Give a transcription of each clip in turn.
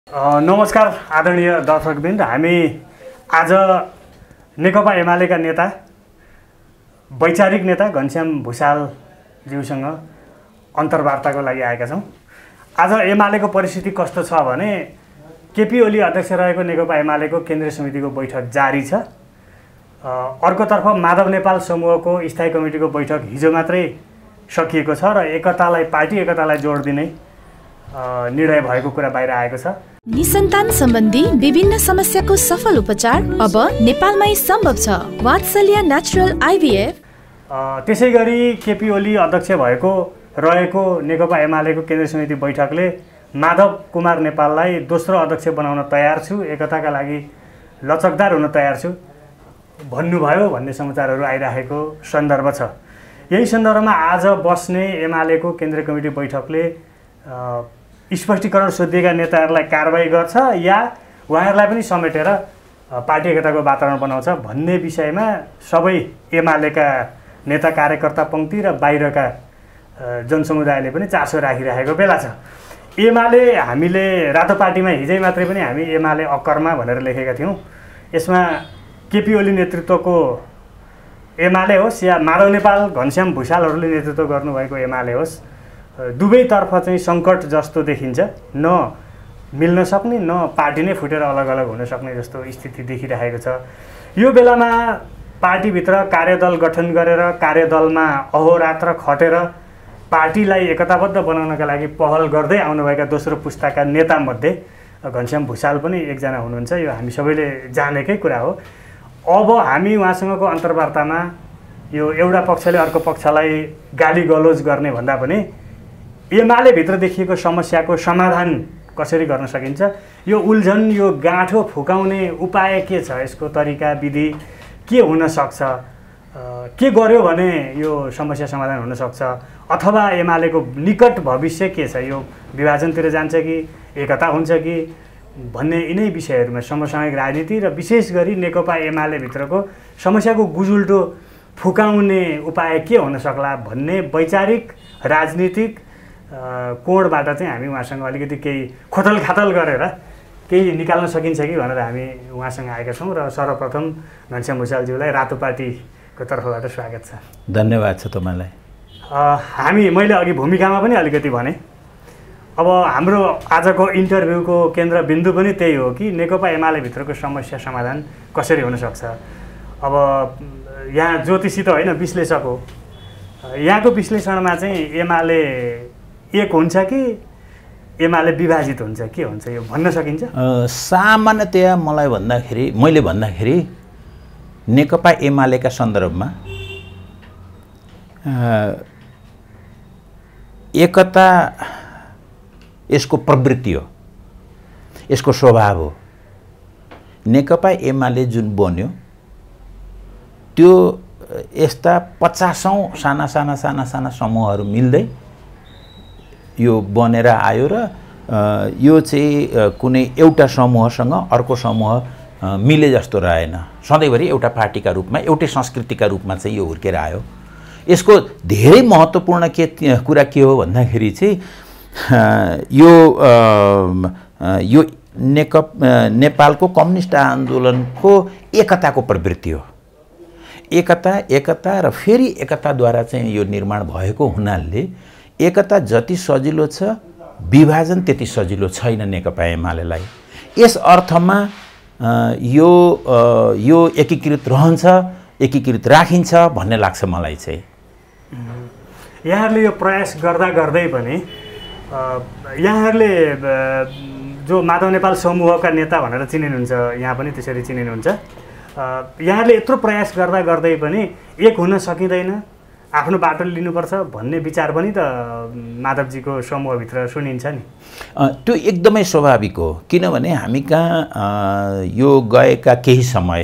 नमस्कार आदरणीय दर्शकवृन्द, हामी आज नेकपा एमालेका नेता वैचारिक नेता घनश्याम भुषालज्यूसँग अन्तर्वार्ताको लागि आएका छौँ। आज एमालेको परिस्थिति कस्तो छ भने केपी ओली अध्यक्ष रहेको नेकपा एमालेको केन्द्रीय समितिको बैठक जारी छ। अर्कोतर्फ माधव नेपाल समूहको स्थायी कमिटीको बैठक हिजो मात्रै सकिएको छ र पार्टी एकतालाई जोड दिने निर्णय भएको कुरा बाहिर आएको छ। निसन्तान सम्बन्धी विभिन्न समस्याको सफल उपचार अब नेपालमै सम्भव छ। वात्सल्य नेचुरल आइभीएफ। त्यसैगरी केपी ओली अध्यक्ष रहेको नेकपा एमालेको केन्द्रीय समिति बैठकले माधव कुमार नेपाललाई दोस्रो अध्यक्ष बनाउन तयार छु, एकताका लागि लचकदार हुन तयार छु भन्नुभयो भन्ने समाचारहरू आइरहेको सन्दर्भ छ। यही सन्दर्भमा आज बस्ने एमालेको केन्द्रीय कमिटी बैठकले स्पष्टीकरण सोधिएका नेताहरूलाई कारबाही गर्छ या उहाँहरूलाई पनि समेटेर पार्टी एकताको वातावरण बनाउँछ भन्ने विषयमा सबै एमालेका नेता कार्यकर्ता पङ्क्ति र बाहिरका जनसमुदायले पनि चासो राखिरहेको बेला छ। एमाले हामीले रातोपाटीमा हिजै मात्रै पनि हामी एमाले अक्करमा भनेर लेखेका थियौँ। यसमा केपी ओली नेतृत्वको एमाले होस् या माधव नेपाल घनश्याम भुषालहरूले नेतृत्व गर्नुभएको एमाले होस्, दुवैतर्फ चाहिँ सङ्कट जस्तो देखिन्छ। न मिल्न सक्ने न पार्टी नै फुटेर अलग अलग हुन सक्ने जस्तो स्थिति देखिरहेको छ। यो बेलामा पार्टीभित्र कार्यदल गठन गरेर कार्यदलमा अहोरात्र खटेर पार्टीलाई एकताबद्ध बनाउनका लागि पहल गर्दै आउनुभएका दोस्रो पुस्ताका नेतामध्ये घनश्याम भुषाल पनि एकजना हुनुहुन्छ। यो हामी सबैले जानेकै कुरा हो। अब हामी उहाँसँगको अन्तर्वार्तामा यो एउटा पक्षले अर्को पक्षलाई गाली गलोज गर्ने भन्दा पनि एमाले भित्र देखिएको समस्याको समाधान कसरी गर्न सकिन्छ, यो उल्झन, यो गाँठो फुकाउने उपाय के छ, यसको तरिका विधि के हुन सक्छ, के गर्यो भने यो समस्या समाधान हुन सक्छ, अथवा एमालेको निकट भविष्य के छ, यो विभाजनतिर जान्छ कि एकता हुन्छ कि भन्ने यिनै विषयहरूमा समसामयिक राजनीति र विशेष गरी नेकपा एमाले भित्रको समस्याको गुजुल्टो फुकाउने उपाय के हुन सक्ला भन्ने वैचारिक राजनीतिक कोणबाट चाहिँ हामी उहाँसँग अलिकति केही खोतल खातल गरेर केही निकाल्न सकिन्छ कि भनेर हामी उहाँसँग आएका छौँ। र सर्वप्रथम घनश्याम भुषालज्यूलाई रातोपाटीको तर्फबाट स्वागत छ। धन्यवाद छ तपाईँलाई। मैले अघि भूमिकामा पनि अलिकति भने, अब हाम्रो आजको इन्टरभ्यूको केन्द्रबिन्दु पनि त्यही हो कि नेकपा एमाले भित्रको समस्या समाधान कसरी हुनसक्छ। अब यहाँ ज्योतिषी त होइन, विश्लेषक हो। यहाँको विश्लेषणमा चाहिँ एमाले एक हुन्छ कि एमाले विभाजित हुन्छ, के हुन्छ यो भन्न सकिन्छ? सामान्यतया मैले भन्दाखेरि नेकपा एमालेका सन्दर्भमा एकता यसको प्रवृत्ति हो, यसको स्वभाव हो। नेकपा एमाले जुन बन्यो त्यो यस्ता 50औं साना समूहहरू मिल्दै यो बनेर आयो र यो चाहिँ कुनै एउटा समूहसँग अर्को समूह मिले जस्तो रहेन। सधैँभरि एउटा पार्टीका रूपमा, एउटै संस्कृतिका रूपमा चाहिँ यो हुर्केर आयो। यसको धेरै महत्त्वपूर्ण कुरा के हो भन्दाखेरि चाहिँ यो नेपालको कम्युनिस्ट आन्दोलनको एकताको प्रवृत्ति हो। एकता र फेरि एकताद्वारा चाहिँ यो निर्माण भएको हुनाले एकता जति सजिलो छ, विभाजन त्यति सजिलो छैन नेकपा एमालेलाई। यस अर्थमा यो एकीकृत रहन्छ, एकीकृत राखिन्छ भन्ने लाग्छ मलाई चाहिँ। यहाँहरूले यो प्रयास गर्दै पनि यहाँहरूले जो माधव नेपाल समूहका नेता भनेर चिनिनुहुन्छ, यहाँ पनि त्यसरी चिनिनुहुन्छ, यहाँहरूले यत्रो प्रयास गर्दै पनि एक हुन सकिँदैन, आफ्नो बाटो लिनुपर्छ भन्ने विचार पनि त माधवजीको समूहभित्र सुनिन्छ नि। त्यो एकदमै स्वाभाविक हो, किनभने हामी कहाँ यो गएका केही समय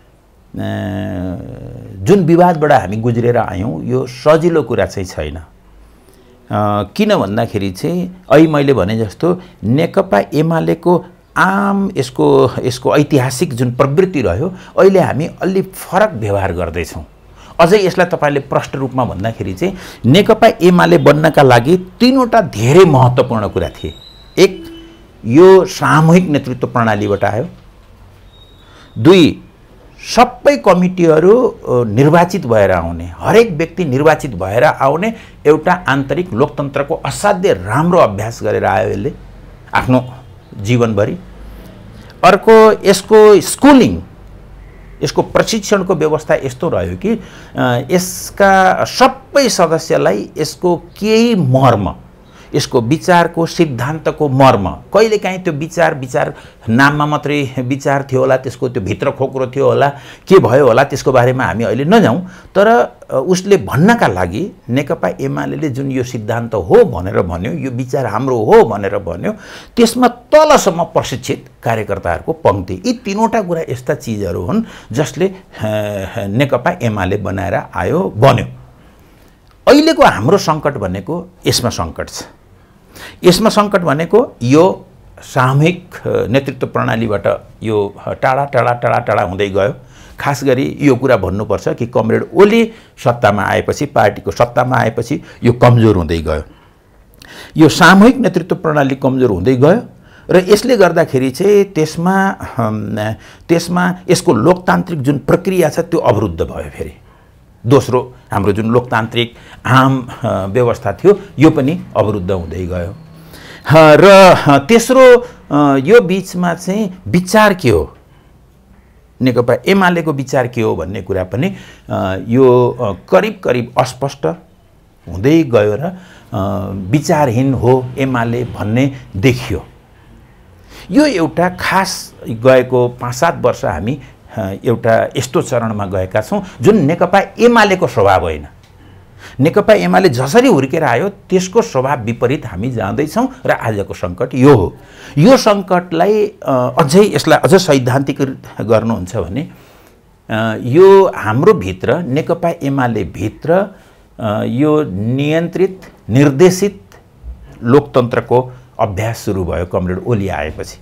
जुन विवादबाट हामी गुज्रेर आयौँ यो सजिलो कुरा चाहिँ छैन। किन भन्दाखेरि चाहिँ अहिले मैले भने जस्तो नेकपा एमालेको आम यसको ऐतिहासिक जुन प्रवृत्ति रह्यो, अहिले हामी अलि फरक व्यवहार गर्दैछौँ। अझै यसलाई तपाईले प्रष्ट रूपमा भन्दाखेरि चाहिँ नेकपा एमाले बन्नका लागि तीनवटा धेरै महत्त्वपूर्ण कुरा थिए। एक, यो सामूहिक नेतृत्व प्रणालीबाट आयो। 2 सबै कमिटीहरू निर्वाचित भएर आउने, हरेक व्यक्ति निर्वाचित भएर आउने एउटा आन्तरिक लोकतन्त्रको असाध्य राम्रो अभ्यास गरेर आयो यसले आफ्नो जीवनभरि। अर्को यसको स्कुलिङ, यसको प्रशिक्षणको व्यवस्था यस्तो रह्यो कि यसका सबै सदस्यलाई यसको केही मर्म, यसको विचारको सिद्धान्तको मर्म, कहिलेकाहीँ त्यो विचार नाममा मात्रै विचार थियो होला, त्यसको त्यो भित्र खोक्रो थियो होला, के भयो होला त्यसको बारेमा हामी अहिले नजाउँ, तर उसले भन्नका लागि नेकपा एमाले जुन यो सिद्धान्त हो भनेर भन्यो, यो विचार हाम्रो हो भनेर भन्यो, त्यसमा तलसम्म प्रशिक्षित कार्यकर्ताहरूको पङ्क्ति, यी 3वटा कुरा यस्ता चिजहरू हुन् जसले नेकपा एमाले बनाएर आयो बन्यो। अहिलेको हाम्रो सङ्कट भनेको यसमा सङ्कट छ। यसमा सङ्कट भनेको यो सामूहिक नेतृत्व प्रणालीबाट यो टाढा टाढा टाढा टाढा हुँदै गयो। खास गरी यो कुरा भन्नुपर्छ कि कमरेड ओली सत्तामा आएपछि, पार्टीको सत्तामा आएपछि यो कमजोर हुँदै गयो। यो सामूहिक नेतृत्व प्रणाली कमजोर हुँदै गयो र यसले गर्दाखेरि चाहिँ त्यसमा यसको लोकतान्त्रिक जुन प्रक्रिया छ त्यो अवरुद्ध भयो। फेरि दोस्रो हाम्रो जुन लोकतान्त्रिक आम व्यवस्था थियो यो पनि अवरुद्ध हुँदै गयो। र तेस्रो यो बिचमा चाहिँ विचार के हो, नेकपा एमालेको विचार के हो भन्ने कुरा पनि यो करिब करिब अस्पष्ट हुँदै गयो र विचारहीन हो एमाले भन्ने देखियो। यो एउटा खास गएको 5-7 वर्ष हामी एउटा यस्तो चरणमा गएका छौँ जुन नेकपा एमालेको स्वभाव होइन। नेकपा एमाले जसरी हुर्केर आयो त्यसको स्वभाव विपरीत हामी जाँदैछौँ र आजको सङ्कट यो हो। यो सङ्कटलाई अझै यसलाई अझ सैद्धान्तिक गर्नुहुन्छ भने यो हाम्रो भित्र नेकपा एमाले भित्र यो नियन्त्रित निर्देशित लोकतन्त्रको अभ्यास सुरु भयो कमरेड ओली आएपछि।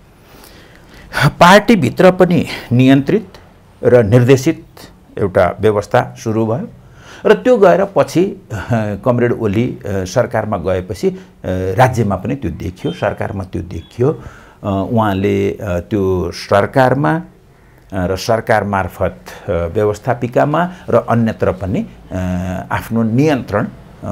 पार्टीभित्र पनि नियन्त्रित र निर्देशित एउटा व्यवस्था सुरु भयो र त्यो गएर पछि कमरेड ओली सरकारमा गएपछि राज्यमा पनि त्यो देखियो, सरकारमा त्यो देखियो। उहाँले त्यो सरकारमा र सरकार मार्फत व्यवस्थापिकामा र अन्यत्र पनि आफ्नो नियन्त्रण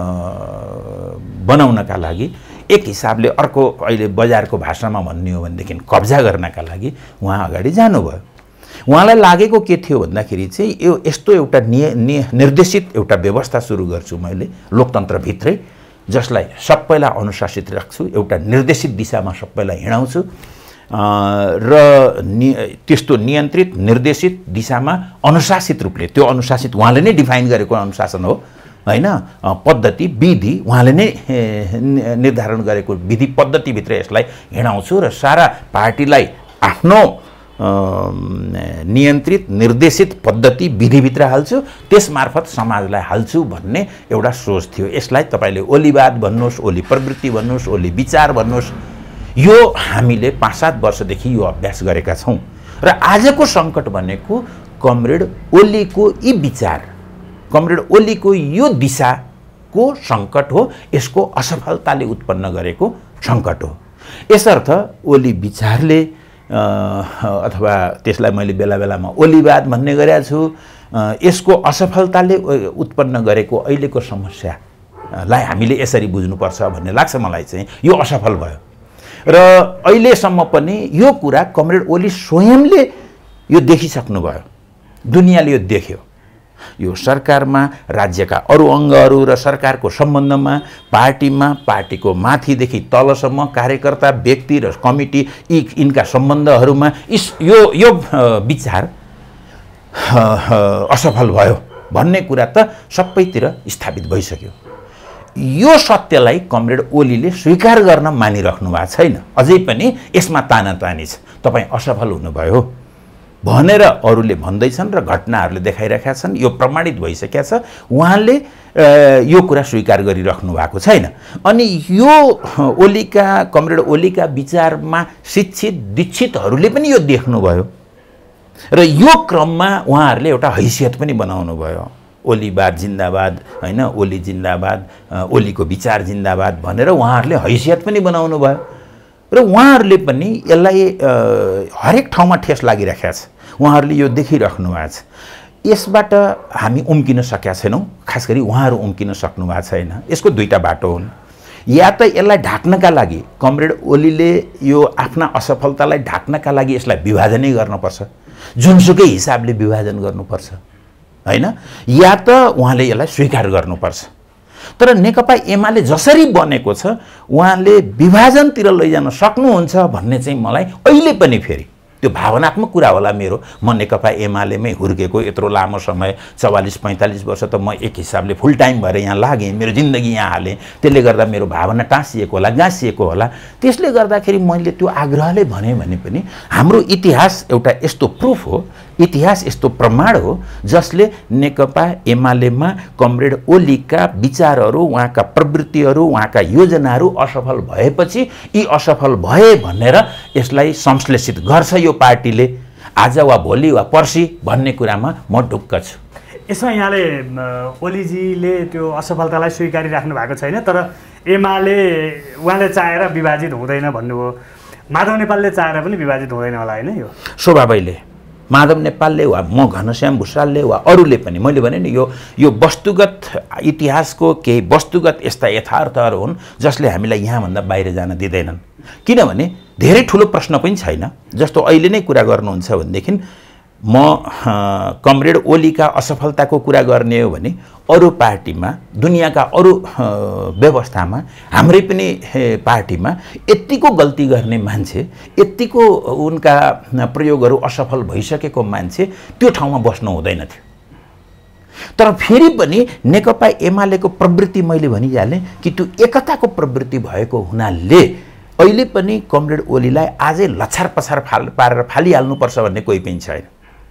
बनाउनका लागि एक हिसाबले अर्को अहिले बजारको भाषामा भन्ने हो भनेदेखि कब्जा गर्नका लागि उहाँ अगाडि जानुभयो। उहाँलाई लागेको के थियो भन्दाखेरि चाहिँ यो यस्तो एउटा निर्देशित एउटा व्यवस्था सुरु गर्छु मैले लोकतन्त्रभित्रै, जसलाई सबैलाई अनुशासित राख्छु, एउटा निर्देशित दिशामा सबैलाई हिँडाउँछु र त्यस्तो नियन्त्रित निर्देशित दिशामा अनुशासित रूपले, त्यो अनुशासित उहाँले नै डिफाइन गरेको अनुशासन हो हैन, पद्धति विधि उहाँले नै निर्धारण गरेको विधि पद्धतिभित्र यसलाई हिँडाउँछु र सारा पार्टीलाई आफ्नो नियन्त्रित निर्देशित पद्धति विधिभित्र हाल्छु, त्यस मार्फत समाजलाई हाल्छु भन्ने एउटा सोच थियो। यसलाई तपाईँले ओलीवाद भन्नुहोस्, ओली प्रवृत्ति भन्नुहोस्, ओली विचार भन्नुहोस्, यो हामीले 5-7 वर्षदेखि यो अभ्यास गरेका छौँ र आजको सङ्कट भनेको कमरेड ओलीको यी विचार, कमरेड ओलीको यो दिशाको सङ्कट हो, यसको असफलताले उत्पन्न गरेको सङ्कट हो। यसर्थ ओली विचारले अथवा त्यसलाई मैले बेला बेलामा ओलीवाद भन्ने गरेको छु, यसको असफलताले उत्पन्न गरेको अहिलेको समस्यालाई हामीले यसरी बुझ्नुपर्छ भन्ने लाग्छ मलाई चाहिँ। यो असफल भयो र अहिलेसम्म पनि यो कुरा कमरेड ओली स्वयंले यो देखिसक्नुभयो, दुनियाँले यो देख्यो। यो सरकारमा राज्यका अरू अङ्गहरू र सरकारको सम्बन्धमा, पार्टीमा, पार्टीको माथिदेखि तलसम्म कार्यकर्ता, व्यक्ति र कमिटी यिनका सम्बन्धहरूमा यो विचार असफल भयो भन्ने कुरा त सबैतिर स्थापित भइसक्यो। यो सत्यलाई कमरेड ओलीले स्वीकार गर्न मानिराख्नु भएको छैन। अझै पनि यसमा तानातानी छ, तपाईँ असफल हुनुभयो भनेर अरूले भन्दैछन् र घटनाहरूले देखाइरहेका छन्, यो प्रमाणित भइसकेका छ। उहाँले यो कुरा स्वीकार गरिराख्नु भएको छैन। अनि यो कमरेड ओलीका विचारमा शिक्षित दीक्षितहरूले पनि यो देख्नुभयो र यो क्रममा उहाँहरूले एउटा हैसियत पनि बनाउनु भयो। ओलीवाद जिन्दाबाद हैन, ओली जिन्दाबाद, ओलीको विचार जिन्दाबाद भनेर उहाँहरूले हैसियत पनि बनाउनु भयो र उहाँहरूले पनि यसलाई हरेक ठाउँमा ठेस लागिराखेको छ, उहाँहरूले यो देखिराख्नु भएको छ। यसबाट हामी उम्किन सकेका छैनौँ, खास गरी उहाँहरू उम्किन सक्नु भएको छैन। यसको दुईटा बाटो हुन्, या त यसलाई ढाक्नका लागि कमरेड ओलीले यो आफ्ना असफलतालाई ढाक्नका लागि यसलाई विभाजनै गर्नुपर्छ, जुनसुकै हिसाबले विभाजन गर्नुपर्छ हैन, या त उहाँले यसलाई स्वीकार गर्नुपर्छ। तर नेकपा एमाले जसरी बनेको छ उहाँले विभाजनतिर लैजान सक्नुहुन्छ भन्ने चाहिँ मलाई अहिले पनि फेरि त्यो भावनात्मक कुरा होला मेरो, म नेकपा एमालेमै हुर्केको, यत्रो लामो समय 44-45 वर्ष त म एक हिसाबले फुल टाइम भएर यहाँ लागेँ, मेरो जिन्दगी यहाँ हालेँ, त्यसले गर्दा मेरो भावना टाँसिएको होला, गाँसिएको होला। त्यसले गर्दाखेरि मैले त्यो आग्रहले भने पनि हाम्रो इतिहास एउटा यस्तो प्रुफ हो, इतिहास यस्तो प्रमाण हो जसले नेकपा एमालेमा कमरेड ओलीका विचारहरू, उहाँका प्रवृत्तिहरू, उहाँका योजनाहरू असफल भएपछि यी असफल भए भनेर यसलाई संश्लेषित गर्छ यो पार्टीले, आज वा भोलि वा पर्सि भन्ने कुरामा म ढुक्क छु। यसमा यहाँले ओलीजीले त्यो असफलतालाई स्वीकारिराख्नु भएको छैन, तर एमाले उहाँले चाहेर विभाजित हुँदैन भन्नुभयो, माधव नेपालले चाहेर पनि विभाजित हुँदैन होला होइन? यो स्वभावैले माधव नेपालले वा म घनश्याम भुषालले वा अरूले पनि, मैले भने नि यो वस्तुगत इतिहासको केही वस्तुगत यस्ता यथार्थहरू हुन् जसले हामीलाई यहाँभन्दा बाहिर जान दिँदैनन्। किनभने धेरै ठुलो प्रश्न पनि छैन, जस्तो अहिले नै कुरा गर्नुहुन्छ भनेदेखि म कमरेड ओलीका असफलताको कुरा गर्ने हो भने अरू पार्टीमा, दुनियाँका अरू व्यवस्थामा, हाम्रै पनि पार्टीमा यत्तिको गल्ती गर्ने मान्छे, यत्तिको उनका प्रयोगहरू असफल भइसकेको मान्छे त्यो ठाउँमा बस्नु हुँदैन थियो। तर फेरि पनि नेकपा एमालेको प्रवृत्ति मैले भनिहालेँ कि त्यो एकताको प्रवृत्ति भएको हुनाले अहिले पनि कमरेड ओलीलाई आजै लछार पछार पारेर फालिहाल्नुपर्छ भन्ने कोही पनि छैन,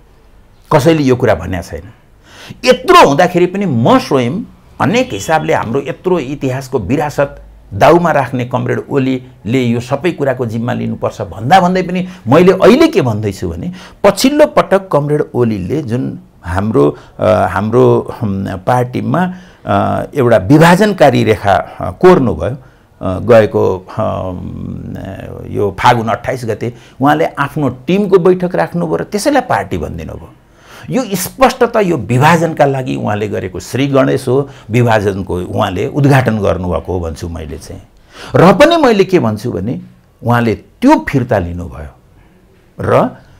कसैले यो कुरा भनेको छैन। यत्रो हुँदाखेरि पनि म स्वयं अनेक हिसाबले हाम्रो यत्रो इतिहासको विरासत दाउमा राख्ने कमरेड ओलीले यो सबै कुराको जिम्मा लिनुपर्छ भन्दै पनि मैले अहिले के भन्दैछु भने पछिल्लो पटक कमरेड ओलीले जुन हाम्रो पार्टीमा एउटा विभाजनकारी रेखा कोर्नु भयो गएको यो फागुन 28 गते उहाँले आफ्नो टिमको बैठक राख्नुभयो र त्यसैलाई पार्टी भनिदिनु भयो। यो स्पष्टता यो विभाजनका लागि उहाँले गरेको श्री गणेश हो, विभाजनको उहाँले उद्घाटन गर्नुभएको हो भन्छु मैले चाहिँ। र पनि मैले के भन्छु भने उहाँले त्यो फिर्ता लिनुभयो र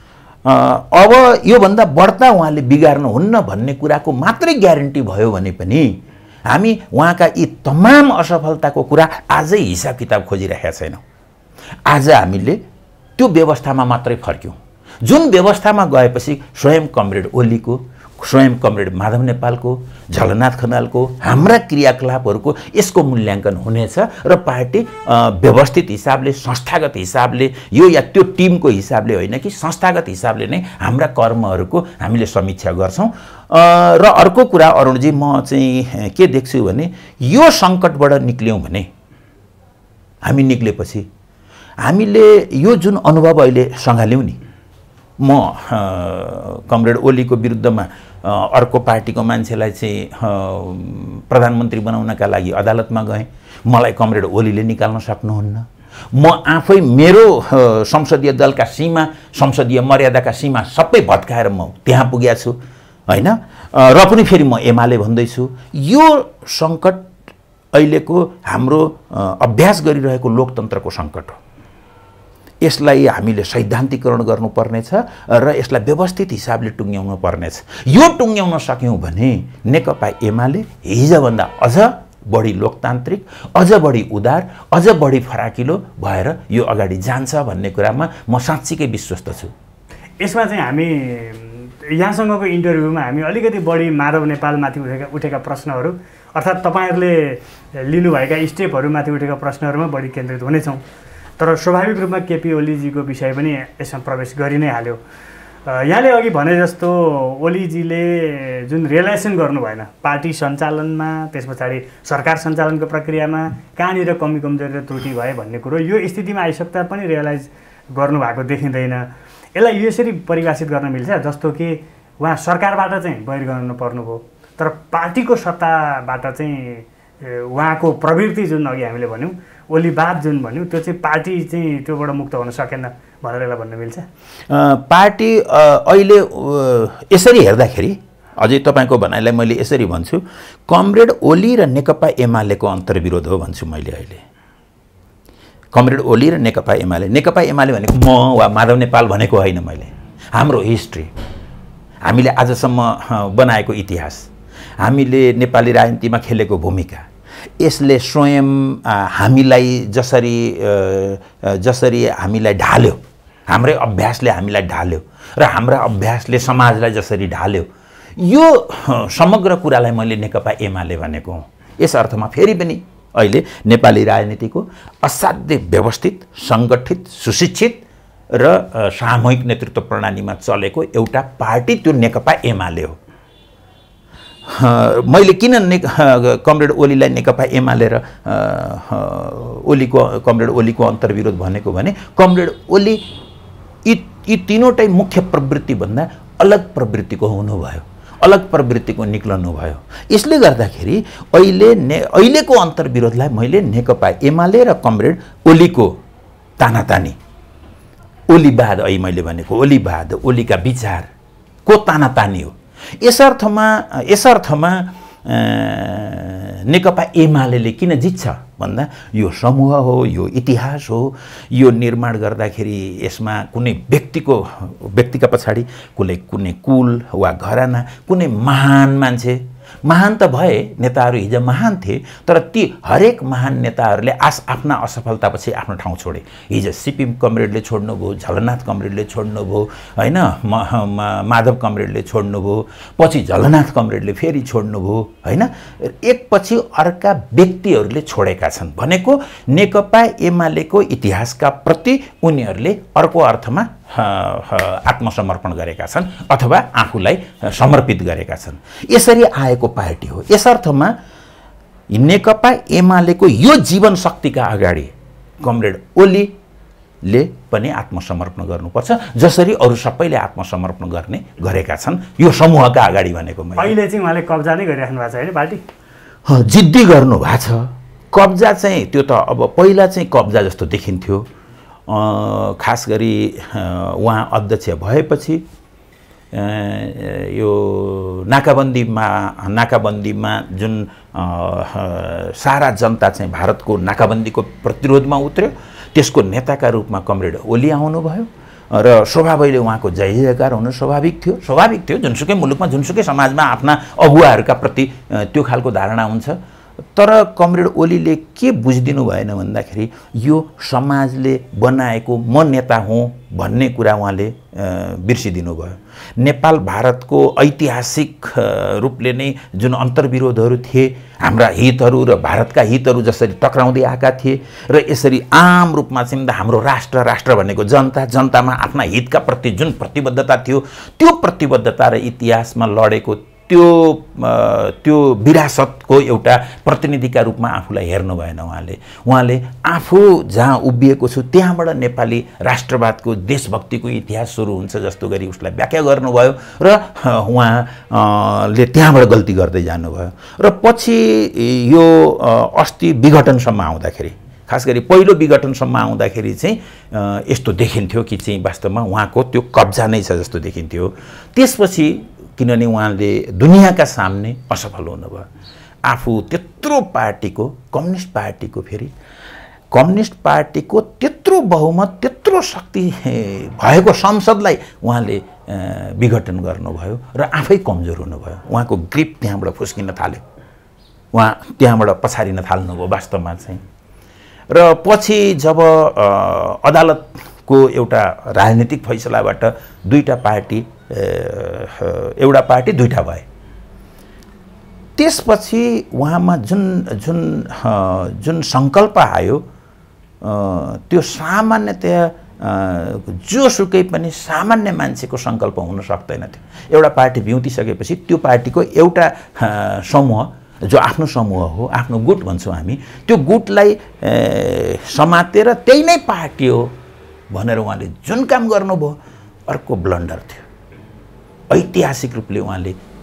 अब योभन्दा बढ्ता उहाँले बिगार्नुहुन्न भन्ने कुराको मात्रै ग्यारेन्टी भयो भने पनि हामी उहाँका यी तमाम असफलताको कुरा आजै हिसाब किताब खोजिरहेका छैनौँ। आज हामीले त्यो व्यवस्थामा मात्रै फर्क्यौँ जुन व्यवस्थामा गएपछि स्वयं कमरेड ओलीको, स्वयं कमरेड माधव नेपालको, झलनाथ खनालको, हाम्रा क्रियाकलापहरूको यसको मूल्याङ्कन हुनेछ र पार्टी व्यवस्थित हिसाबले, संस्थागत हिसाबले, यो या त्यो टिमको हिसाबले होइन कि संस्थागत हिसाबले नै हाम्रा कर्महरूको हामीले समीक्षा गर्छौँ। र अर्को कुरा अरुणजी, म चाहिँ के देख्छु भने यो सङ्कटबाट निक्ल्यौँ भने, हामी निक्लेपछि हामीले यो जुन अनुभव अहिले सँगाल्यौँ नि, म कमरेड ओलीको विरुद्धमा अर्को पार्टीको मान्छेलाई चाहिँ प्रधानमन्त्री बनाउनका लागि अदालतमा गएँ, मलाई कमरेड ओलीले निकाल्न सक्नुहुन्न। म आफै मेरो संसदीय दलका सीमा, संसदीय मर्यादाका सीमा सबै भत्काएर म त्यहाँ पुगेको छु होइन। र पनि फेरि म एमाले भन्दैछु, यो सङ्कट अहिलेको हाम्रो अभ्यास गरिरहेको लोकतन्त्रको सङ्कट हो। यसलाई हामीले सैद्धान्तिकरण गर्नुपर्नेछ र यसलाई व्यवस्थित हिसाबले टुङ्ग्याउनु पर्नेछ। यो टुङ्ग्याउन सक्यौँ भने नेकपा एमाले हिजोभन्दा अझ बढी लोकतान्त्रिक, अझ बढी उदार, अझ बढी फराकिलो भएर यो अगाडि जान्छ भन्ने कुरामा म साँच्चीकै विश्वस्त छु। यसमा चाहिँ हामी यहाँसँगको इन्टरभ्यूमा हामी अलिकति बढी माधव नेपालमाथि उठेका प्रश्नहरू अर्थात् तपाईँहरूले लिनुभएका स्टेपहरूमाथि उठेका प्रश्नहरूमा बढी केन्द्रित हुनेछौँ। तर स्वाभाविक रूपमा केपी ओलीजीको विषय पनि यसमा प्रवेश गरि नै हाल्यो। यहाँले अघि भने जस्तो ओलीजीले जुन रियलाइजेसन गर्नु भएन पार्टी सञ्चालनमा, त्यस पछाडि सरकार सञ्चालनको प्रक्रियामा कहाँनिर कमी कमजोरी र त्रुटि भए भन्ने कुरो यो स्थितिमा आइसक्दा पनि रियलाइज गर्नुभएको देखिँदैन। यसलाई यसरी परिभाषित गर्न मिल्छ जस्तो कि उहाँ सरकारबाट चाहिँ बहिर्गमन पर्नुभयो, तर पार्टीको सत्ताबाट चाहिँ उहाँको प्रवृत्ति जुन अघि हामीले भन्यौँ ओलीवाद जुन भन्यो त्यो चाहिँ पार्टी चाहिँ त्योबाट मुक्त हुन सकेन भनेर यसलाई भन्न मिल्छ? पार्टी अहिले यसरी हेर्दाखेरि अझै तपाईँको भनाइलाई मैले यसरी भन्छु, कमरेड ओली र नेकपा एमालेको अन्तर्विरोध हो भन्छु मैले अहिले। कमरेड ओली र नेकपा एमाले भनेको म वा माधव नेपाल भनेको होइन मैले। हाम्रो हिस्ट्री, हामीले आजसम्म बनाएको इतिहास, हामीले नेपाली राजनीतिमा खेलेको भूमिका, यसले स्वयं हामीलाई जसरी हामीलाई ढाल्यो, हाम्रै अभ्यासले हामीलाई ढाल्यो र हाम्रा अभ्यासले समाजलाई जसरी ढाल्यो, यो समग्र कुरालाई मैले नेकपा एमाले भनेको हुँ। यस अर्थमा फेरि पनि अहिले नेपाली राजनीतिको असाध्यै व्यवस्थित, सङ्गठित, सुशिक्षित र सामूहिक नेतृत्व प्रणालीमा चलेको एउटा पार्टी त्यो नेकपा एमाले हो। मैले किन कमरेड ओलीलाई नेकपा एमाले र कमरेड ओलीको अन्तर्विरोध भनेको भने कमरेड ओली यी तीनवटै मुख्य प्रवृत्तिभन्दा अलग प्रवृत्तिको हुनुभयो, अलग प्रवृत्तिको निक्लनु भयो। यसले गर्दाखेरि अहिलेको अन्तर्विरोधलाई मैले नेकपा एमाले र कमरेड ओलीको तानातानी, ओलीवाद, अहिले मैले भनेको ओलीवाद, ओलीका विचारको तानातानी हो। यस अर्थमा नेकपा एमाले किन जित्छ भन्दा यो समूह हो, यो इतिहास हो, यो निर्माण गर्दाखेरि यसमा कुनै व्यक्तिका पछाडि कुनै कुल वा घराना, कुनै महान मान्छे, महान त भए नेताहरू हिजो महान थिए, तर ती हरेक महान नेताहरूले आफ्ना असफलतापछि आफ्नो ठाउँ छोडे। हिजो सिपी कमरेडले छोड्नुभयो, झलनाथ कमरेडले छोड्नुभयो, होइन, माधव कमरेडले छोड्नुभयो, पछि झलनाथ कमरेडले फेरि छोड्नुभयो, होइन। एकपछि अर्का व्यक्तिहरूले छोडेका छन् भनेको नेकपा एमालेको इतिहासका प्रति उनीहरूले अर्को अर्थमा आत्मसमर्पण गरेका छन् अथवा आफूलाई समर्पित गरेका छन्। यसरी आएको पार्टी हो। यस अर्थमा नेकपा एमालेको यो जीवन शक्तिका अगाडि कमरेड ओलीले पनि आत्मसमर्पण गर्नुपर्छ, जसरी अरू सबैले आत्मसमर्पण गरेका छन् यो समूहका अगाडि भनेको। अहिले चाहिँ उहाँले कब्जा नै गरिराख्नु भएको छ होइन पार्टी? जिद्दी गर्नु भएको छ। कब्जा चाहिँ त्यो त अब पहिला चाहिँ कब्जा जस्तो देखिन्थ्यो, खास गरी उहाँ अध्यक्ष भएपछि यो नाकाबन्दीमा जुन सारा जनता चाहिँ भारतको नाकाबन्दीको प्रतिरोधमा उत्र्यो, त्यसको नेताका रूपमा कमरेड ओली आउनुभयो र स्वभावैले उहाँको जय जयकार हुनु स्वाभाविक थियो। जुनसुकै मुलुकमा, जुनसुकै समाजमा आफ्ना अगुवाहरूका प्रति त्यो खालको धारणा हुन्छ। तर कमरेड ओलीले के बुझिदिनु भएन भन्दाखेरि यो समाजले बनाएको म नेता हुँ भन्ने कुरा उहाँले बिर्सिदिनु भयो। नेपाल भारतको ऐतिहासिक रूपले नै जुन अन्तर्विरोधहरू थिए, हाम्रा हितहरू र भारतका हितहरू जसरी टक्राउँदै आएका थिए र यसरी आम रूपमा चाहिँ हाम्रो राष्ट्र भनेको जनतामा आफ्ना हितका प्रति जुन प्रतिबद्धता थियो, त्यो प्रतिबद्धता र इतिहासमा लडेको त्यो विरासतको एउटा प्रतिनिधिका रूपमा आफूलाई हेर्नु भएन। उहाँले आफू जहाँ उभिएको छु त्यहाँबाट नेपाली राष्ट्रवादको, देशभक्तिको इतिहास सुरु हुन्छ जस्तो गरी उसलाई व्याख्या गर्नुभयो र उहाँले त्यहाँबाट गल्ती गर्दै जानुभयो। र पछि यो अस्ति विघटनसम्म आउँदाखेरि, खास गरी पहिलो विघटनसम्म आउँदाखेरि चाहिँ यस्तो देखिन्थ्यो कि चाहिँ वास्तवमा उहाँको त्यो कब्जा नै छ जस्तो देखिन्थ्यो। त्यसपछि किनभने उहाँले दुनियाँका सामने असफल हुनुभयो। आफू त्यत्रो पार्टीको, कम्युनिस्ट पार्टीको त्यत्रो बहुमत, त्यत्रो शक्ति भएको संसदलाई उहाँले विघटन गर्नुभयो र आफै कमजोर हुनुभयो। उहाँको ग्रिप त्यहाँबाट फुस्किन थाल्यो, उहाँ त्यहाँबाट पछारिन थाल्नुभयो वास्तवमा चाहिँ। र पछि जब अदालतको एउटा राजनीतिक फैसलाबाट एउटा पार्टी दुईटा भए, त्यसपछि उहाँमा जुन सङ्कल्प आयो त्यो सामान्यतया जोसुकै पनि सामान्य मान्छेको सङ्कल्प हुन सक्दैन थियो। एउटा पार्टी बिउतिसकेपछि त्यो पार्टीको एउटा समूह, जो आफ्नो समूह हो, आफ्नो गुट भन्छौँ हामी, त्यो गुटलाई समातेर त्यही नै पार्टी हो भनेर उहाँले जुन काम गर्नुभयो अर्को ब्लन्डर थियो। ऐतिहासिक रूपले उहाँले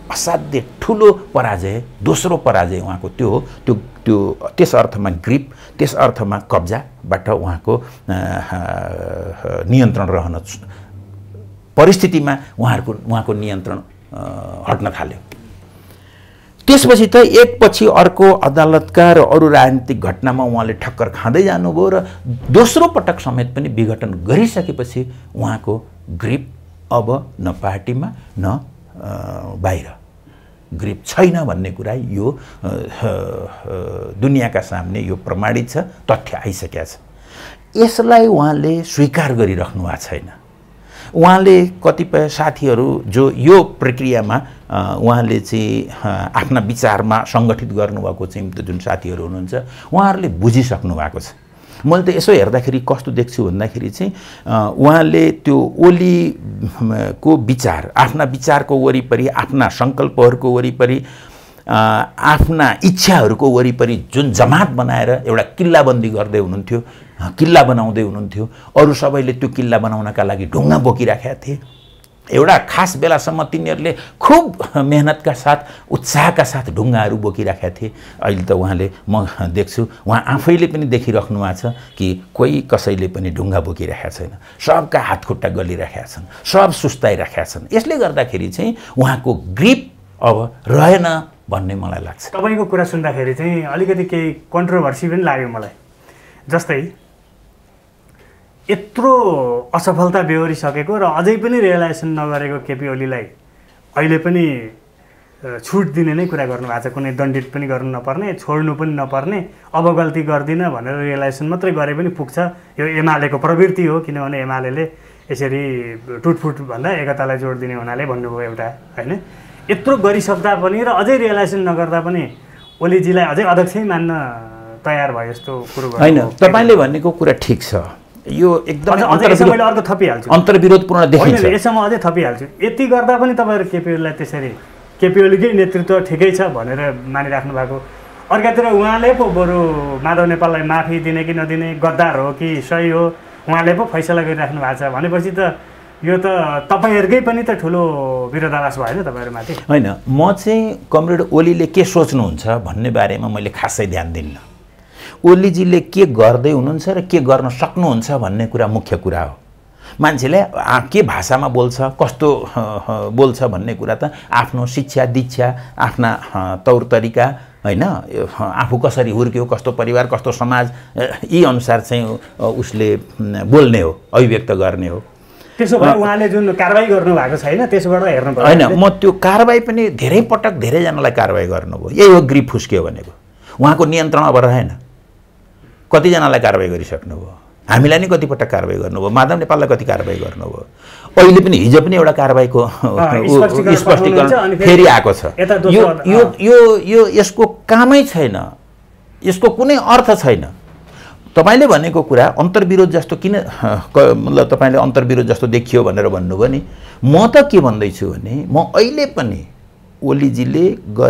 असाध्य ठुलो पराजय, दोस्रो पराजय उहाँको त्यो हो। त्यो त्यस अर्थमा ग्रिप, त्यस अर्थमा कब्जाबाट उहाँको नियन्त्रण रहन, परिस्थितिमा उहाँको नियन्त्रण हट्न थाल्यो। त्यसपछि त एकपछि अर्को अदालतका र अरू राजनीतिक घटनामा उहाँले ठक्कर खाँदै जानुभयो र दोस्रो पटक समेत पनि विघटन गरिसकेपछि उहाँको ग्रिप अब न पार्टीमा न बाहिर ग्रिप छैन भन्ने कुरा यो दुनियाँका सामने यो प्रमाणित छ, तथ्य आइसकेको छ। यसलाई उहाँले स्वीकार गरिराख्नु भएको छैन। उहाँले कतिपय साथीहरू जो यो प्रक्रियामा उहाँले चाहिँ आफ्ना विचारमा सङ्गठित गर्नुभएको चाहिँ जुन साथीहरू हुनुहुन्छ उहाँहरूले बुझिसक्नु भएको छ। मैले त यसो हेर्दाखेरि कस्तो देख्छु भन्दाखेरि चाहिँ उहाँले त्यो ओलीको विचार, आफ्ना विचारको वरिपरि, आफ्ना सङ्कल्पहरूको वरिपरि, आफ्ना इच्छाहरूको वरिपरि जुन जमात बनाएर एउटा किल्लाबन्दी गर्दै हुनुहुन्थ्यो, किल्ला बनाउँदै हुनुहुन्थ्यो, अरू सबैले त्यो किल्ला बनाउनका लागि ढुङ्गा बोकिराखेका थिए। एउटा खास बेलासम्म तिनीहरूले खुब मेहनतका साथ, उत्साहका साथ ढुङ्गाहरू बोकिराखेका थिए। अहिले त उहाँले, म देख्छु उहाँ आफैले पनि देखिराख्नु भएको छ कि कोही कसैले पनि ढुङ्गा बोकिराखेका छैन, सबका हातखुट्टा गलिराखेका छन्, सब सुस्ताइराखेका छन्। यसले गर्दाखेरि चाहिँ उहाँको ग्रिप अब रहेन भन्ने मलाई लाग्छ। तपाईँको कुरा सुन्दाखेरि चाहिँ अलिकति केही कन्ट्रोभर्सी पनि लाग्यो मलाई। जस्तै यत्रो असफलता बेहोरिसकेको र अझै पनि रियलाइजेसन नगरेको केपी ओलीलाई अहिले पनि छुट दिने नै कुरा गर्नुभएको छ। कुनै दण्डित पनि गर्नु नपर्ने, छोड्नु पनि नपर्ने, अब गल्ती गर्दिनँ भनेर रियलाइजेसन मात्रै गरे पनि पुग्छ। यो एमालेको प्रवृत्ति हो, किनभने एमाले यसरी टुटफुट भन्दा एकतालाई जोड दिने हुनाले भन्नुभयो एउटा, होइन? यत्रो गरिसक्दा पनि र अझै रियलाइजेसन नगर्दा पनि ओलीजीलाई अझै अध्यक्षै मान्न तयार भयो जस्तो कुरो होइन। तपाईँले भनेको कुरा ठिक छ, यो एकदमै अर्को थपिहाल्छु, अन्तर्विरोधपूर्ण देखिन्छ। यसमा अझै थपिहाल्छु। यति गर्दा पनि तपाईँहरू केपी ओलीलाई त्यसरी केपी ओलीकै नेतृत्व ठिकै छ भनेर मानिराख्नु भएको, अर्कातिर उहाँले पो बरु माधव नेपाललाई माफी दिने कि नदिने, गद्दार हो कि सही हो, उहाँले पो फैसला गरिराख्नु भएको छ भनेपछि त यो त तपाईँहरूकै पनि त ठुलो विरोधाभास भएन तपाईँहरूमाथि? होइन, म चाहिँ कमरेड ओलीले के सोच्नुहुन्छ भन्ने बारेमा मैले खासै ध्यान दिन्न। ओलीजीले के गर्दै हुनुहुन्छ र के गर्न सक्नुहुन्छ भन्ने कुरा मुख्य कुरा हो। मान्छेले के भाषामा बोल्छ, कस्तो बोल्छ भन्ने कुरा त आफ्नो शिक्षा दीक्षा, आफ्ना तौर तरिका, होइन, आफू कसरी हुर्क्यो, कस्तो परिवार, कस्तो समाज, यी अनुसार चाहिँ उसले बोल्ने हो, अभिव्यक्त गर्ने हो। त्यसो भए उहाँले जुन कारबाही गर्नुभएको छैन त्यसबाट हेर्नु पर्यो। होइन, म त्यो कारबाही पनि धेरै पटक धेरैजनालाई कारबाही गर्नुभयो, यही हो ग्रिप फुस्कियो भनेको। उहाँको नियन्त्रण अब रहेन। कतिजनालाई कारबाही गरिसक्नुभयो, हामीलाई नै कतिपटक कारबाही गर्नुभयो, माधव नेपाललाई कति कारबाही गर्नुभयो, अहिले पनि हिजो पनि एउटा कारबाहीको स्पष्टीकरण फेरि आएको छ। यो यसको कामै छैन, यसको कुनै अर्थ छैन। तपाईँले भनेको कुरा अन्तर्विरोध जस्तो किन, मतलब तपाईँले अन्तर्विरोध जस्तो देखियो भनेर भन्नुभयो नि, म त के भन्दैछु भने म अहिले पनि ओलीजीले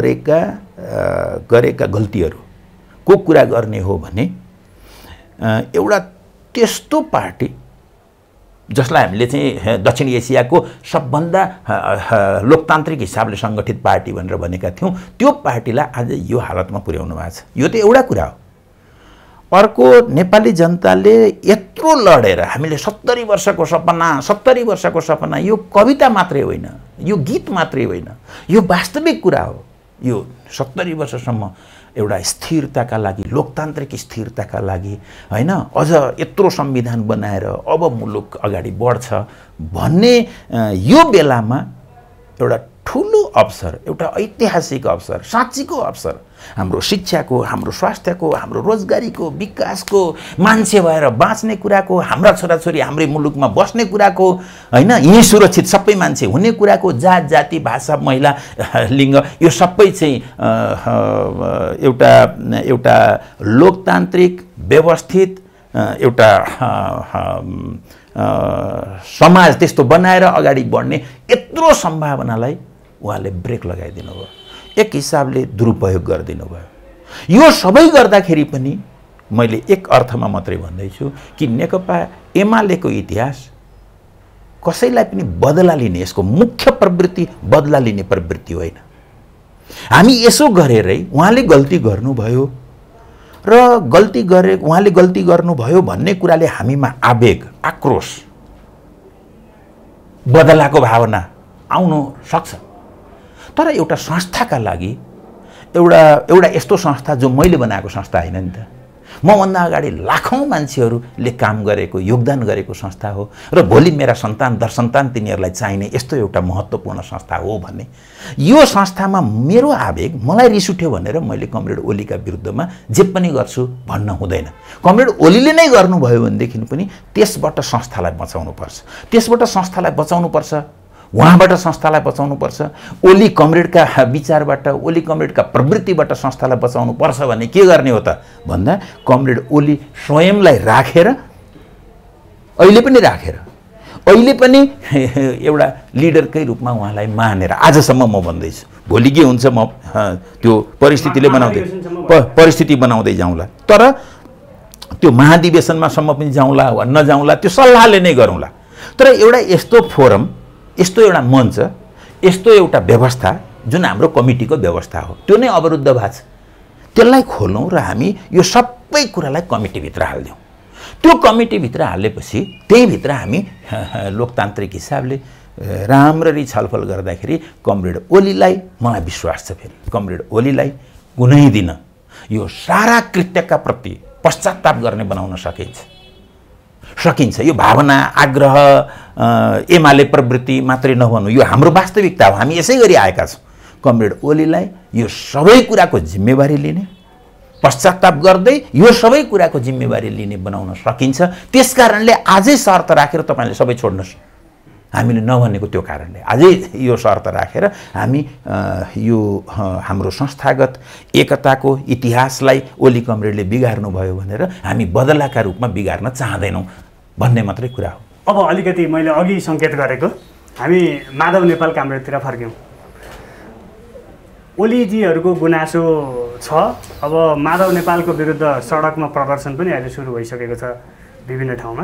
गरेका गल्तीहरूको कुरा गर्ने हो भने एउटा त्यस्तो पार्टी जसलाई हामीले चाहिँ दक्षिण एसियाको सबभन्दा लोकतान्त्रिक हिसाबले सङ्गठित पार्टी भनेर भनेका थियौँ, त्यो पार्टीलाई आज यो हालतमा पुर्याउनु भएको छ। यो त एउटा कुरा हो। अर्को, नेपाली जनताले यत्रो लडेर हामीले 70 वर्षको सपना, यो कविता मात्रै होइन, यो गीत मात्रै होइन, यो वास्तविक कुरा हो। यो 70 वर्षसम्म एउटा स्थिरताका लागि, लोकतान्त्रिक स्थिरताका लागि, होइन, अझ यत्रो संविधान बनाएर अब मुलुक अगाडि बढ्छ भन्ने यो बेलामा एउटा ठुलो अवसर, एउटा ऐतिहासिक अवसर, साँच्चीको अवसर, हाम्रो शिक्षाको, हाम्रो स्वास्थ्यको, हाम्रो रोजगारीको, विकासको, मान्छे भएर बाँच्ने कुराको, हाम्रा छोराछोरी हाम्रै मुलुकमा बस्ने कुराको, होइन, यहीँ सुरक्षित सबै मान्छे हुने कुराको, जात जाति भाषा महिला लिङ्ग यो सबै चाहिँ एउटा लोकतान्त्रिक व्यवस्थित एउटा समाज त्यस्तो बनाएर अगाडि बढ्ने यत्रो सम्भावनालाई उहाँले ब्रेक लगाइदिनु भयो, एक हिसाबले दुरुपयोग गरिदिनु भयो। यो सबै गर्दाखेरि पनि मैले एक अर्थमा मात्रै भन्दैछु कि नेकपा एमालेको इतिहास कसैलाई पनि बदला लिने, यसको मुख्य प्रवृत्ति बदला लिने प्रवृत्ति होइन। हामी यसो गरेरै उहाँले गल्ती गर्नुभयो र उहाँले गल्ती गर्नुभयो भन्ने कुराले हामीमा आवेग, आक्रोश, बदलाको भावना आउन सक्छ। तर एउटा संस्थाका लागि एउटा यस्तो संस्था जो मैले बनाएको संस्था होइन नि त, मभन्दा अगाडि लाखौँ मान्छेहरूले काम गरेको, योगदान गरेको संस्था हो र भोलि मेरा सन्तान दरसन्तान तिनीहरूलाई चाहिने यस्तो एउटा महत्त्वपूर्ण संस्था हो भन्ने यो संस्थामा मेरो आवेग, मलाई रिस उठ्यो भनेर मैले कमरेड ओलीका विरुद्धमा जे पनि गर्छु भन्न हुँदैन। कमरेड ओलीले नै गर्नुभयो भनेदेखि पनि त्यसबाट संस्थालाई बचाउनुपर्छ, उहाँबाट संस्थालाई बचाउनुपर्छ। ओली कमरेडका विचारबाट, ओली कमरेडका प्रवृत्तिबाट संस्थालाई बचाउनुपर्छ भने के गर्ने हो त भन्दा कमरेड ओली स्वयंलाई राखेर अहिले पनि एउटा लिडरकै रूपमा उहाँलाई मानेर आजसम्म म भन्दैछु। भोलि के हुन्छ म त्यो परिस्थिति बनाउँदै जाउँला, तर त्यो महाधिवेशनमासम्म पनि जाउँला वा नजाउँला त्यो सल्लाहले नै गरौँला। तर एउटा यस्तो फोरम, यस्तो एउटा मञ्च, यस्तो एउटा व्यवस्था जुन हाम्रो कमिटीको व्यवस्था हो त्यो नै अवरुद्ध भएको छ, त्यसलाई खोलौँ र हामी यो सबै कुरालाई कमिटीभित्र हाल्दियौँ। त्यो कमिटीभित्र हालेपछि त्यहीभित्र हामी लोकतान्त्रिक हिसाबले राम्ररी छलफल गर्दाखेरि कमरेड ओलीलाई, मलाई विश्वास छ फेरि कमरेड ओलीलाई कुनै दिन यो सारा कृत्यका प्रति पश्चाताप गर्ने बनाउन सकिन्छ। यो भावना, आग्रह, एमाले प्रवृत्ति मात्रै नभनु, यो हाम्रो वास्तविकता हो। हामी यसै गरी आएका छौँ। कमरेड ओलीलाई यो सबै कुराको जिम्मेवारी लिने, पश्चाताप गर्दै यो सबै कुराको जिम्मेवारी लिने बनाउन सकिन्छ। त्यसकारणले आजै शर्त राखेर तपाईँले सबै छोड्नुहोस्, हामीले नभनेको त्यो कारणले आजै यो शर्त राखेर हामी यो हाम्रो संस्थागत एकताको इतिहासलाई ओली कमरेडले बिगार्नुभयो भनेर हामी बदलाका रूपमा बिगार्न चाहँदैनौँ भन्ने मात्रै कुरा हो। अब अलिकति मैले अघि सङ्केत गरेको हामी माधव नेपाल कामरेडतिर फर्क्यौँ। ओलीजीहरूको गुनासो छ। अब माधव नेपालको विरुद्ध सडकमा प्रदर्शन पनि अहिले सुरु भइसकेको छ विभिन्न ठाउँमा।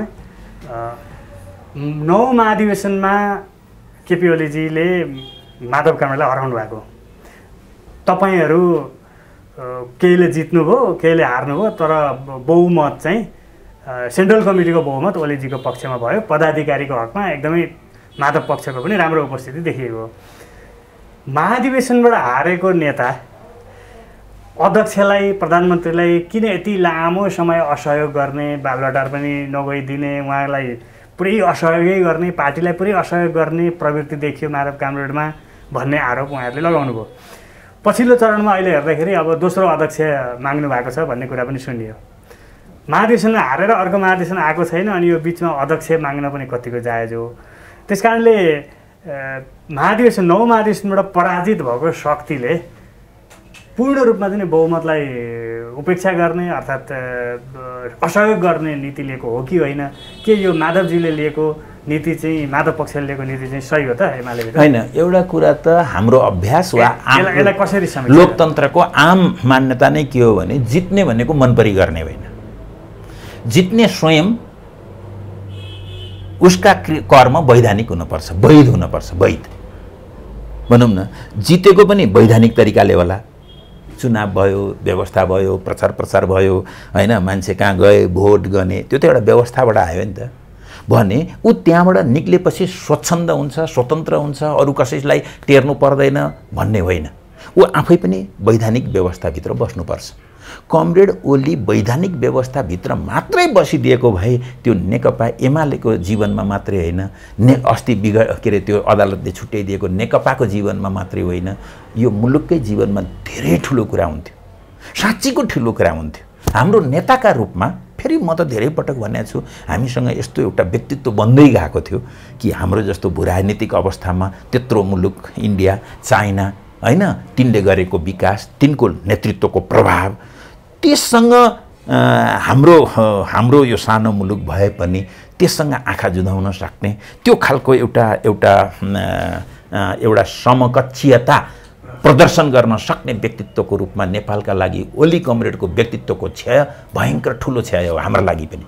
9 महाधिवेशनमा केपी ओलीजीले माधव कामरेडलाई हराउनु भएको। तपाईँहरू केहीले जित्नुभयो, केहीले हार्नुभयो, तर बहुमत चाहिँ सेन्ट्रल कमिटीको बहुमत ओलीजीको पक्षमा भयो। पदाधिकारीको हकमा एकदमै माधव पक्षको पनि राम्रो उपस्थिति देखिएको हो। महाधिवेशनबाट हारेको नेता अध्यक्षलाई, प्रधानमन्त्रीलाई किन यति लामो समय असहयोग गर्ने, बालुवाटार पनि नगइदिने, उहाँलाई पुरै असहयोगै गर्ने, पार्टीलाई पुरै असहयोग गर्ने प्रवृत्ति देखियो माधव कामरेडमा भन्ने आरोप उहाँहरूले लगाउनुभयो। पछिल्लो चरणमा अहिले हेर्दाखेरि अब दोस्रो अध्यक्ष माग्नु भएको छ भन्ने कुरा पनि सुनियो। महाधिवेशनमा हारेर अर्को महाधिवेशन आएको छैन, अनि यो बिचमा अध्यक्ष माग्न पनि कतिको जायज हो। त्यस कारणले 9 महाधिवेशनबाट पराजित भएको शक्तिले पूर्ण रूपमा चाहिँ बहुमतलाई उपेक्षा गर्ने अर्थात् असहयोग गर्ने नीति लिएको हो कि होइन? के यो माधवजीले लिएको नीति चाहिँ, माधव पक्षले लिएको नीति चाहिँ सही हो त एमालेभित्र? होइन, एउटा कुरा त हाम्रो अभ्यास वा यसलाई कसरी समेट्छ? लोकतन्त्रको आम मान्यता नै के हो भने जित्ने भनेको मनपरी गर्ने होइन। जित्ने स्वयं उसका कर्म वैधानिक हुनुपर्छ, वैध हुनुपर्छ, वैध भनौँ न। जितेको पनि वैधानिक तरिकाले होला। चुनाव भयो, व्यवस्था भयो, प्रचार भयो, होइन, मान्छे कहाँ गए, भोट गर्ने, त्यो त एउटा व्यवस्थाबाट आयो नि त। भने ऊ त्यहाँबाट निक्लेपछि स्वच्छन्द हुन्छ, स्वतन्त्र हुन्छ, अरू कसैलाई टेर्नु पर्दैन भन्ने होइन। ऊ आफै पनि वैधानिक व्यवस्थाभित्र बस्नुपर्छ। कमरेड ओली वैधानिक व्यवस्थाभित्र मात्रै बसिदिएको भए त्यो नेकपा एमालेको जीवनमा मात्रै होइन, अस्ति त्यो अदालतले छुट्याइदिएको नेकपाको जीवनमा मात्रै होइन, यो मुलुककै जीवनमा धेरै ठुलो कुरा हुन्थ्यो, साँच्चीको ठुलो कुरा हुन्थ्यो। हाम्रो नेताका रूपमा फेरि म त धेरै पटक भनेको छु, हामीसँग यस्तो एउटा व्यक्तित्व बन्दै गएको थियो कि हाम्रो जस्तो भूराजनीतिक अवस्थामा त्यत्रो मुलुक इन्डिया, चाइना, होइन, तिनले गरेको विकास, तिनको नेतृत्वको प्रभाव, त्यससँग हाम्रो यो सानो मुलुक भए पनि त्यससँग आँखा जुधाउन सक्ने त्यो खालको एउटा समकक्षीयता प्रदर्शन गर्न सक्ने व्यक्तित्वको रूपमा नेपालका लागि ओली कमरेडको व्यक्तित्वको क्षय भयङ्कर ठुलो क्षय हो। हाम्रो लागि पनि,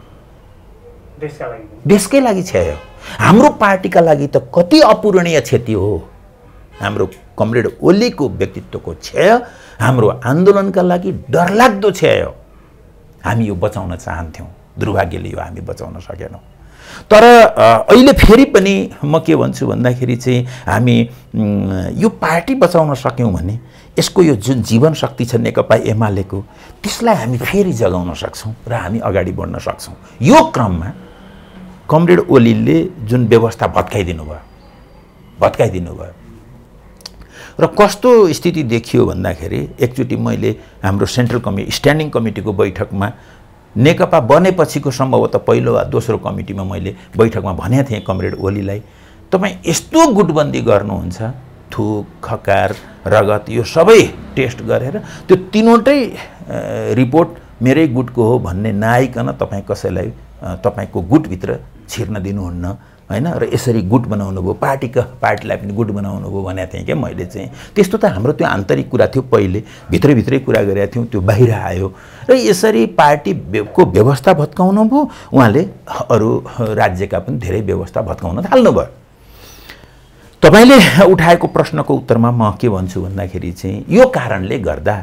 देशकै लागि क्षय हो। हाम्रो पार्टीका लागि त कति अपूरणीय क्षति हो। हाम्रो कमरेड ओलीको व्यक्तित्वको क्षय हाम्रो आन्दोलनका लागि डरलाग्दो क्षय हो। हामी यो बचाउन चाहन्थ्यौँ, दुर्भाग्यले यो हामी बचाउन सकेनौँ। तर अहिले फेरि पनि म के भन्छु भन्दाखेरि चाहिँ हामी यो पार्टी बचाउन सक्यौँ भने यसको यो जुन जीवन शक्ति छ नेकपा एमालेको, त्यसलाई हामी फेरि जगाउन सक्छौँ र हामी अगाडि बढ्न सक्छौँ। यो क्रममा कमरेड ओलीले जुन व्यवस्था भत्काइदिनु भयो र कस्तो स्थिति देखियो भन्दाखेरि एकचोटि मैले हाम्रो स्ट्यान्डिङ कमिटीको बैठकमा नेकपा बनेपछिको सम्भवतः पहिलो वा दोस्रो कमिटीमा मैले बैठकमा भनेको थिएँ कमरेड ओलीलाई, तपाईँ यस्तो गुटबन्दी गर्नुहुन्छ, थुक खकार रगत यो सबै टेस्ट गरेर त्यो तीनवटै रिपोर्ट मेरै गुटको हो भन्ने नआइकन तपाईँ कसैलाई तपाईँको गुटभित्र छिर्न दिनुहुन्न हैन, र यसरी गुट बनाउनु भयो, पार्टीलाई पनि गुट बनाउनु भयो भनेको थिएँ क्या मैले चाहिँ। त्यस्तो त हाम्रो त्यो आन्तरिक कुरा थियो, पहिले भित्रभित्रै कुरा गरेका थियौँ, त्यो बाहिर आयो र यसरी पार्टीको व्यवस्था भत्काउनु भयो। उहाँले अरू राज्यका पनि धेरै व्यवस्था भत्काउन थाल्नुभयो। तपाईले उठाएको प्रश्नको उत्तरमा म के भन्छु भन्दाखेरि चाहिँ यो कारणले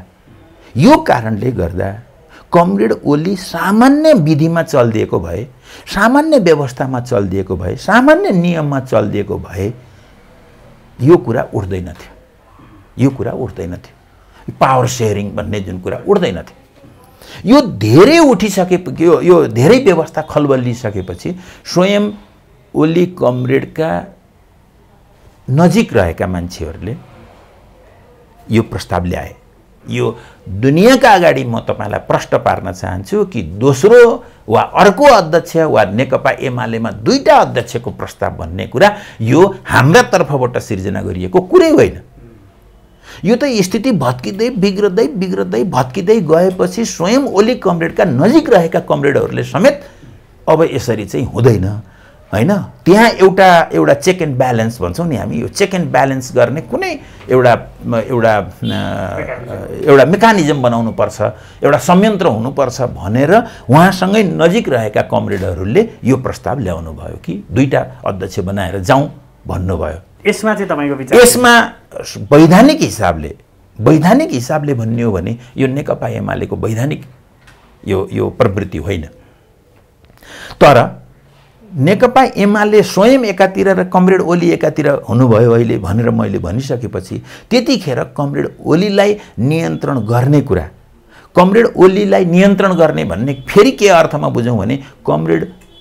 गर्दा कमरेड ओली सामान्य विधिमा चल्दिएको भए, सामान्य व्यवस्थामा चल्दिएको भए, सामान्य नियममा चल्दिएको भए यो कुरा उठ्दैन थियो। पावर शेयरिङ भन्ने जुन कुरा उठ्दैन थियो। यो धेरै उठिसकेपछि, यो धेरै व्यवस्था खलबलिसकेपछि स्वयं ओली कमरेडका नजिक रहेका मान्छेहरूले यो प्रस्ताव ल्याए। यो दुनियाँका अगाडि म तपाईलाई प्रश्न पार्न चाहन्छु कि दोस्रो वा अर्को अध्यक्ष वा नेकपा एमालेमा दुईटा अध्यक्षको प्रस्ताव भन्ने कुरा यो हाम्रा तर्फबाट सिर्जना गरिएको कुरै होइन। यो त स्थिति भत्किँदै भत्किँदै गएपछि स्वयं ओली कमरेडका नजिक रहेका कमरेडहरूले समेत अब यसरी चाहिँ हुँदैन हैन, त्यहाँ एउटा चेक एन्ड ब्यालेन्स भन्छौँ नि हामी, यो चेक एन्ड ब्यालेन्स गर्ने कुनै एउटा मेकानिजम बनाउनु पर्छ, एउटा संयन्त्र हुनुपर्छ भनेर उहाँसँगै नजिक रहेका कमरेडहरूले यो प्रस्ताव ल्याउनु भयो कि दुईटा अध्यक्ष बनाएर जाउँ भन्नुभयो। यसमा चाहिँ तपाईको विचार? यसमा वैधानिक हिसाबले भन्ने हो भने यो नेकपा एमालेको वैधानिक यो प्रवृत्ति होइन। तर नेकपा एमाले स्वयं एकातिर र कमरेड ओली एकातिर हुनुभयो अहिले भनेर मैले भनिसकेपछि त्यतिखेर कमरेड ओलीलाई नियन्त्रण गर्ने कुरा, कमरेड ओलीलाई नियन्त्रण गर्ने भन्ने फेरि के अर्थमा बुझौँ भने कमरेड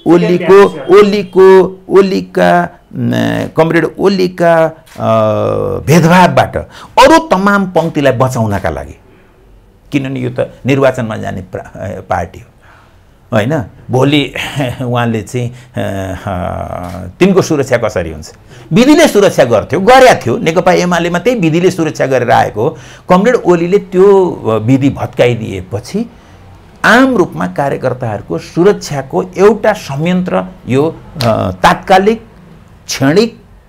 ओलीका भेदभावबाट अरू तमाम पङ्क्तिलाई बचाउनका लागि, किनभने यो त निर्वाचनमा जाने पार्टी हो हैन। भोलि उहाँले चाहिँ तिनको सुरक्षा कसरी हुन्छ? विधिले सुरक्षा गरेका थियो, नेकपा एमालेमा त्यही विधिले सुरक्षा गरेर आएको हो। कमरेड ओलीले त्यो विधि भत्काइदिएपछि आम रूपमा कार्यकर्ताहरूको सुरक्षाको एउटा संयन्त्र यो तात्कालिक क्षणिक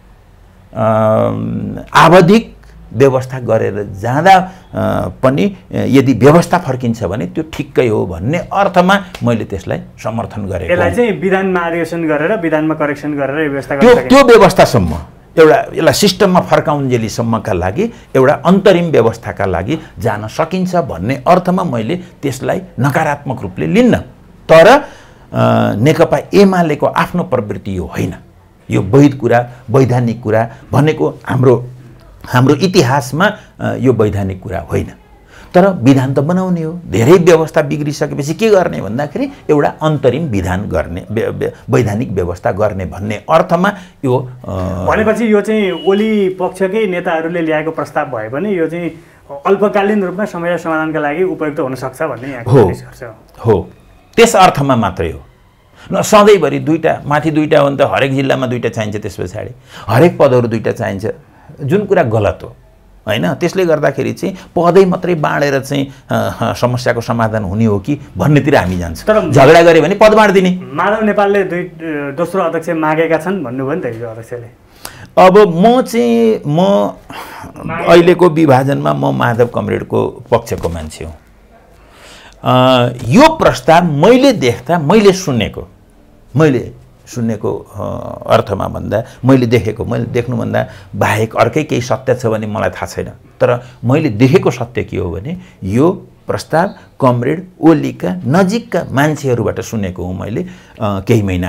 आवधिक व्यवस्था गरेर जाँदा पनि यदि व्यवस्था फर्किन्छ भने त्यो ठिक्कै हो भन्ने अर्थमा मैले त्यसलाई समर्थन गरेको। यसलाई चाहिँ विधानमा अधिवेशन गरेर विधानमा करेक्सन गरेर व्यवस्था त्यो व्यवस्थासम्म यसलाई सिस्टममा फर्काउन्जेलीसम्मका लागि एउटा अन्तरिम व्यवस्थाका लागि जान सकिन्छ भन्ने अर्थमा मैले त्यसलाई नकारात्मक रूपले लिन्न। तर नेकपा एमालेको आफ्नो प्रवृत्ति यो होइन, यो वैधानिक कुरा भनेको हाम्रो इतिहासमा यो वैधानिक कुरा होइन। तर विधान त बनाउने हो। धेरै व्यवस्था बिग्रिसकेपछि के गर्ने भन्दाखेरि एउटा अन्तरिम विधान गर्ने, वैधानिक व्यवस्था गर्ने भन्ने अर्थमा यो भनेपछि यो चाहिँ ओली पक्षकै नेताहरूले ल्याएको प्रस्ताव भए पनि यो चाहिँ अल्पकालीन रूपमा समस्या समाधानका लागि उपयुक्त हुन सक्छ भन्ने यहाँको निष्कर्ष हो। त्यस अर्थमा मात्रै हो। न सधैँभरि माथि दुईटा हो भने त हरेक जिल्लामा दुईटा चाहिन्छ, त्यस पछाडि हरेक पदहरू दुईटा चाहिन्छ, जुन कुरा गलत हो हैन। त्यसले गर्दाखेरि चाहिँ पदै मात्रै बाँडेर चाहिँ समस्याको समाधान हुने हो कि भन्नेतिर हामी जान्छौँ। तर झगडा गरे भने पद बाँडिदिने। माधव नेपालले दोस्रो अध्यक्ष मागेका छन् भन्नुभयो नि त हिजो अध्यक्षले। अब म अहिलेको विभाजनमा म माधव कमरेडको पक्षको मान्छे हुँ। यो प्रस्ताव मैले देख्दा, मैले सुनेको, मैले सुन्नेको अर्थमा भन्दा मैले देख्नुभन्दा बाहेक अर्कै केही सत्य छ भने मलाई थाहा छैन। तर मैले देखेको सत्य के हो भने यो प्रस्ताव कमरेड ओलीका नजिकका मान्छेहरूबाट सुनेको हुँ मैले केही महिना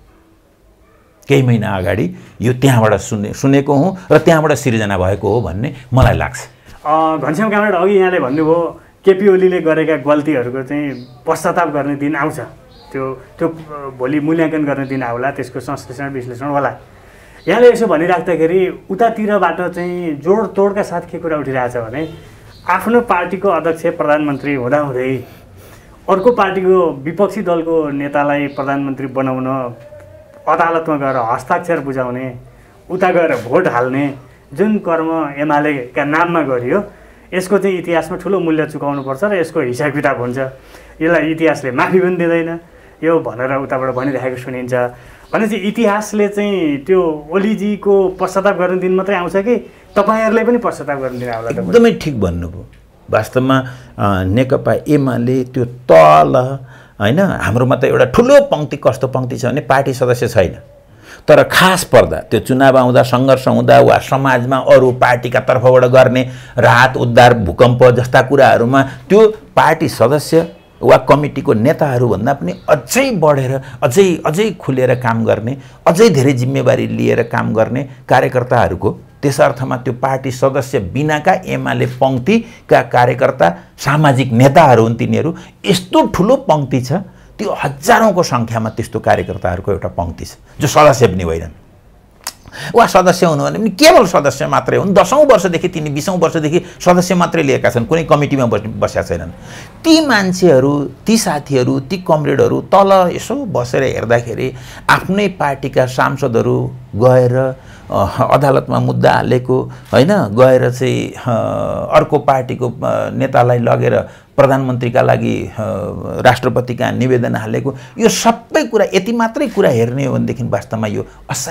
अगाडि यो त्यहाँबाट सुनेको हुँ र त्यहाँबाट सिर्जना भएको हो भन्ने मलाई लाग्छ। घनश्याम कामरेड, अघि यहाँले भन्नुभयो केपी ओलीले गरेका गल्तीहरूको चाहिँ पश्चाताप गर्ने दिन आउँछ, त्यो भोलि मूल्याङ्कन गर्ने दिन आउला, त्यसको संश्लेषण विश्लेषण होला। यहाँले यसो भनिराख्दाखेरि उतातिरबाट चाहिँ जोडतोडका साथ के कुरा उठिरहेछ भने आफ्नो पार्टीको अध्यक्ष प्रधानमन्त्री हुँदाहुँदै अर्को पार्टीको विपक्षी दलको नेतालाई प्रधानमन्त्री बनाउन अदालतमा गएर हस्ताक्षर बुझाउने, उता गएर भोट हाल्ने जुन कर्म एमालेका नाममा गरियो, यसको चाहिँ इतिहासमा ठुलो मूल्य चुकाउनुपर्छ र यसको हिसाब किताब हुन्छ। यसलाई इतिहासले माफी पनि दिँदैन यो भनेर उताबाट भनिरहेको सुनिन्छ। भनेपछि इतिहासले चाहिँ त्यो ओलीजीको पश्चाताप गर्ने दिन मात्रै आउँछ कि तपाईँहरूले पनि पश्चाताप गर्ने दिन आउला? एकदमै ठिक भन्नुभयो। वास्तवमा नेकपा एमाले त्यो तल होइन, हाम्रोमा त एउटा ठुलो पङ्क्ति कस्तो पङ्क्ति छ भने पार्टी सदस्य छैन, तर खास पर्दा त्यो चुनाव आउँदा सङ्घर्ष हुँदा वा समाजमा अरू पार्टीका तर्फबाट गर्ने राहत उद्धार भूकम्प जस्ता कुराहरूमा त्यो पार्टी सदस्य वा कमिटीको नेताहरूभन्दा पनि अझै बढेर अझै खुलेर काम गर्ने, अझै धेरै जिम्मेवारी लिएर काम गर्ने कार्यकर्ताहरूको, त्यस अर्थमा त्यो पार्टी सदस्य बिनाका एमाले पङ्क्तिका कार्यकर्ता सामाजिक नेताहरू हुन् तिनीहरू। यस्तो ठुलो पङ्क्ति छ, त्यो हजारौँको सङ्ख्यामा त्यस्तो कार्यकर्ताहरूको एउटा पङ्क्ति छ जो सदस्य पनि होइनन् वा सदस्य हुनु भने पनि केवल सदस्य मात्रै हुन्। 10औं वर्षदेखि 20औं वर्षदेखि सदस्य मात्रै लिएका छन्, कुनै कमिटीमा बसेका छैनन्। ती मान्छेहरू, ती साथीहरू, ती कमरेडहरू तल यसो बसेर हेर्दाखेरि आफ्नै पार्टीका सांसदहरू गएर अदालतमा मुद्दा हालेको होइन, गएर चाहिँ अर्को पार्टीको नेतालाई लगेर प्रधानमन्त्रीका लागि राष्ट्रपतिका निवेदन हालेको, यो सबै कुरा यति मात्रै कुरा हेर्ने हो भनेदेखि वास्तवमा यो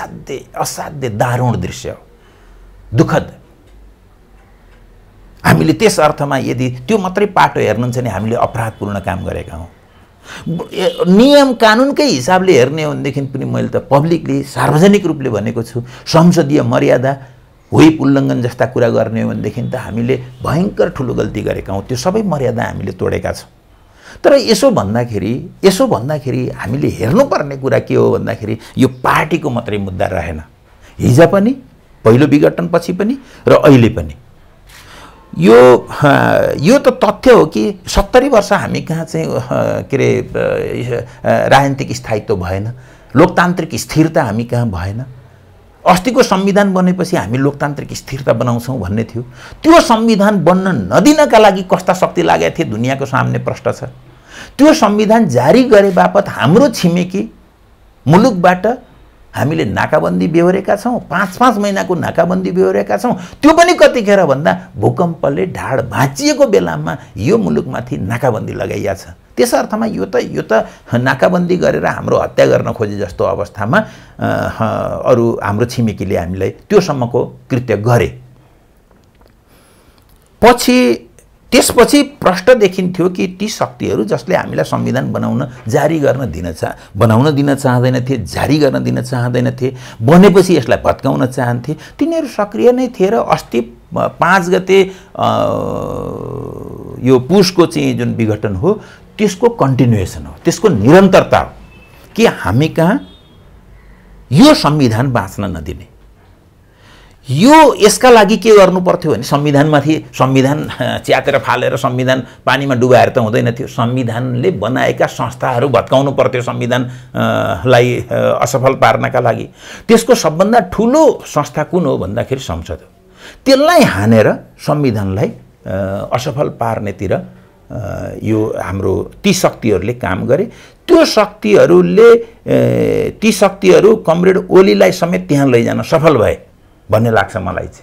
असाध्य दारुण दृश्य हो, दुःखद। हामीले त्यस अर्थमा यदि त्यो मात्रै पाटो हेर्नुहुन्छ भने हामीले अपराधपूर्ण काम गरेका हौँ। नियम कानुनकै हिसाबले हेर्ने हो भनेदेखि पनि मैले त पब्लिकली सार्वजनिक रूपले भनेको छु, संसदीय मर्यादा व्हिप उल्लङ्घन जस्ता कुरा गर्ने हो भनेदेखि त हामीले भयङ्कर ठुलो गल्ती गरेका हौँ। त्यो सबै मर्यादा हामीले तोडेका छौँ। तर यसो भन्दाखेरि हामीले हेर्नुपर्ने कुरा के हो भन्दाखेरि यो पार्टीको मात्रै मुद्दा रहेन, हिजो पनि, पहिलो विघटनपछि पनि र अहिले पनि। यो त तथ्य हो कि 70 वर्ष हामी कहाँ चाहिँ के अरे राजनीतिक स्थायित्व भएन, लोकतान्त्रिक स्थिरता हामी कहाँ भएन। अस्तिको संविधान बनेपछि हामी लोकतान्त्रिक स्थिरता बनाउँछौँ भन्ने थियो, त्यो संविधान बन्न नदिनका लागि कस्ता शक्ति लागेका थिए दुनियाँको सामने प्रश्न छ। त्यो संविधान जारी गरे बापत हाम्रो छिमेकी मुलुकबाट हामीले नाकाबन्दी बेहोरेका छौँ, 5-5 महिनाको नाकाबन्दी बेहोरेका छौँ। त्यो पनि कतिखेर भन्दा भूकम्पले ढाड भाँचिएको बेलामा यो मुलुकमाथि नाकाबन्दी लगाइया छ। त्यस अर्थमा यो त नाकाबन्दी गरेर हाम्रो हत्या गर्न खोजे जस्तो अवस्थामा अरू हाम्रो छिमेकीले हामीलाई त्योसम्मको कृत्य गरे। त्यसपछि प्रश्न देखिन्थ्यो कि ती शक्तिहरू जसले हामीलाई संविधान बनाउन दिन चाहँदैनथे, जारी गर्न दिन चाहँदैनथे, बनेपछि यसलाई भत्काउन चाहन्थे, तिनीहरू सक्रिय नै थिए। र अस्ति 5 गते यो पुसको चाहिँ जुन विघटन हो त्यसको कन्टिन्युएसन हो, त्यसको निरन्तरता हो कि हामी कहाँ यो संविधान बाँच्न नदिने। यसका लागि के गर्नु पर्थ्यो भने संविधान च्यातेर फालेर संविधान पानीमा डुबाएर त हुँदैन थियो। संविधानले बनाएका संस्थाहरू भत्काउनु पर्थ्यो संविधानलाई असफल पार्नका लागि। त्यसको सबभन्दा ठुलो संस्था कुन हो भन्दाखेरि संसद हो। त्यसलाई हानेर संविधानलाई असफल पार्नेतिर यो हाम्रो ती शक्तिहरूले काम गरे। त्यो शक्तिहरू कमरेड ओलीलाई समेत त्यहाँ लैजान सफल भए भन्ने लाग्छ मलाई चाहिँ।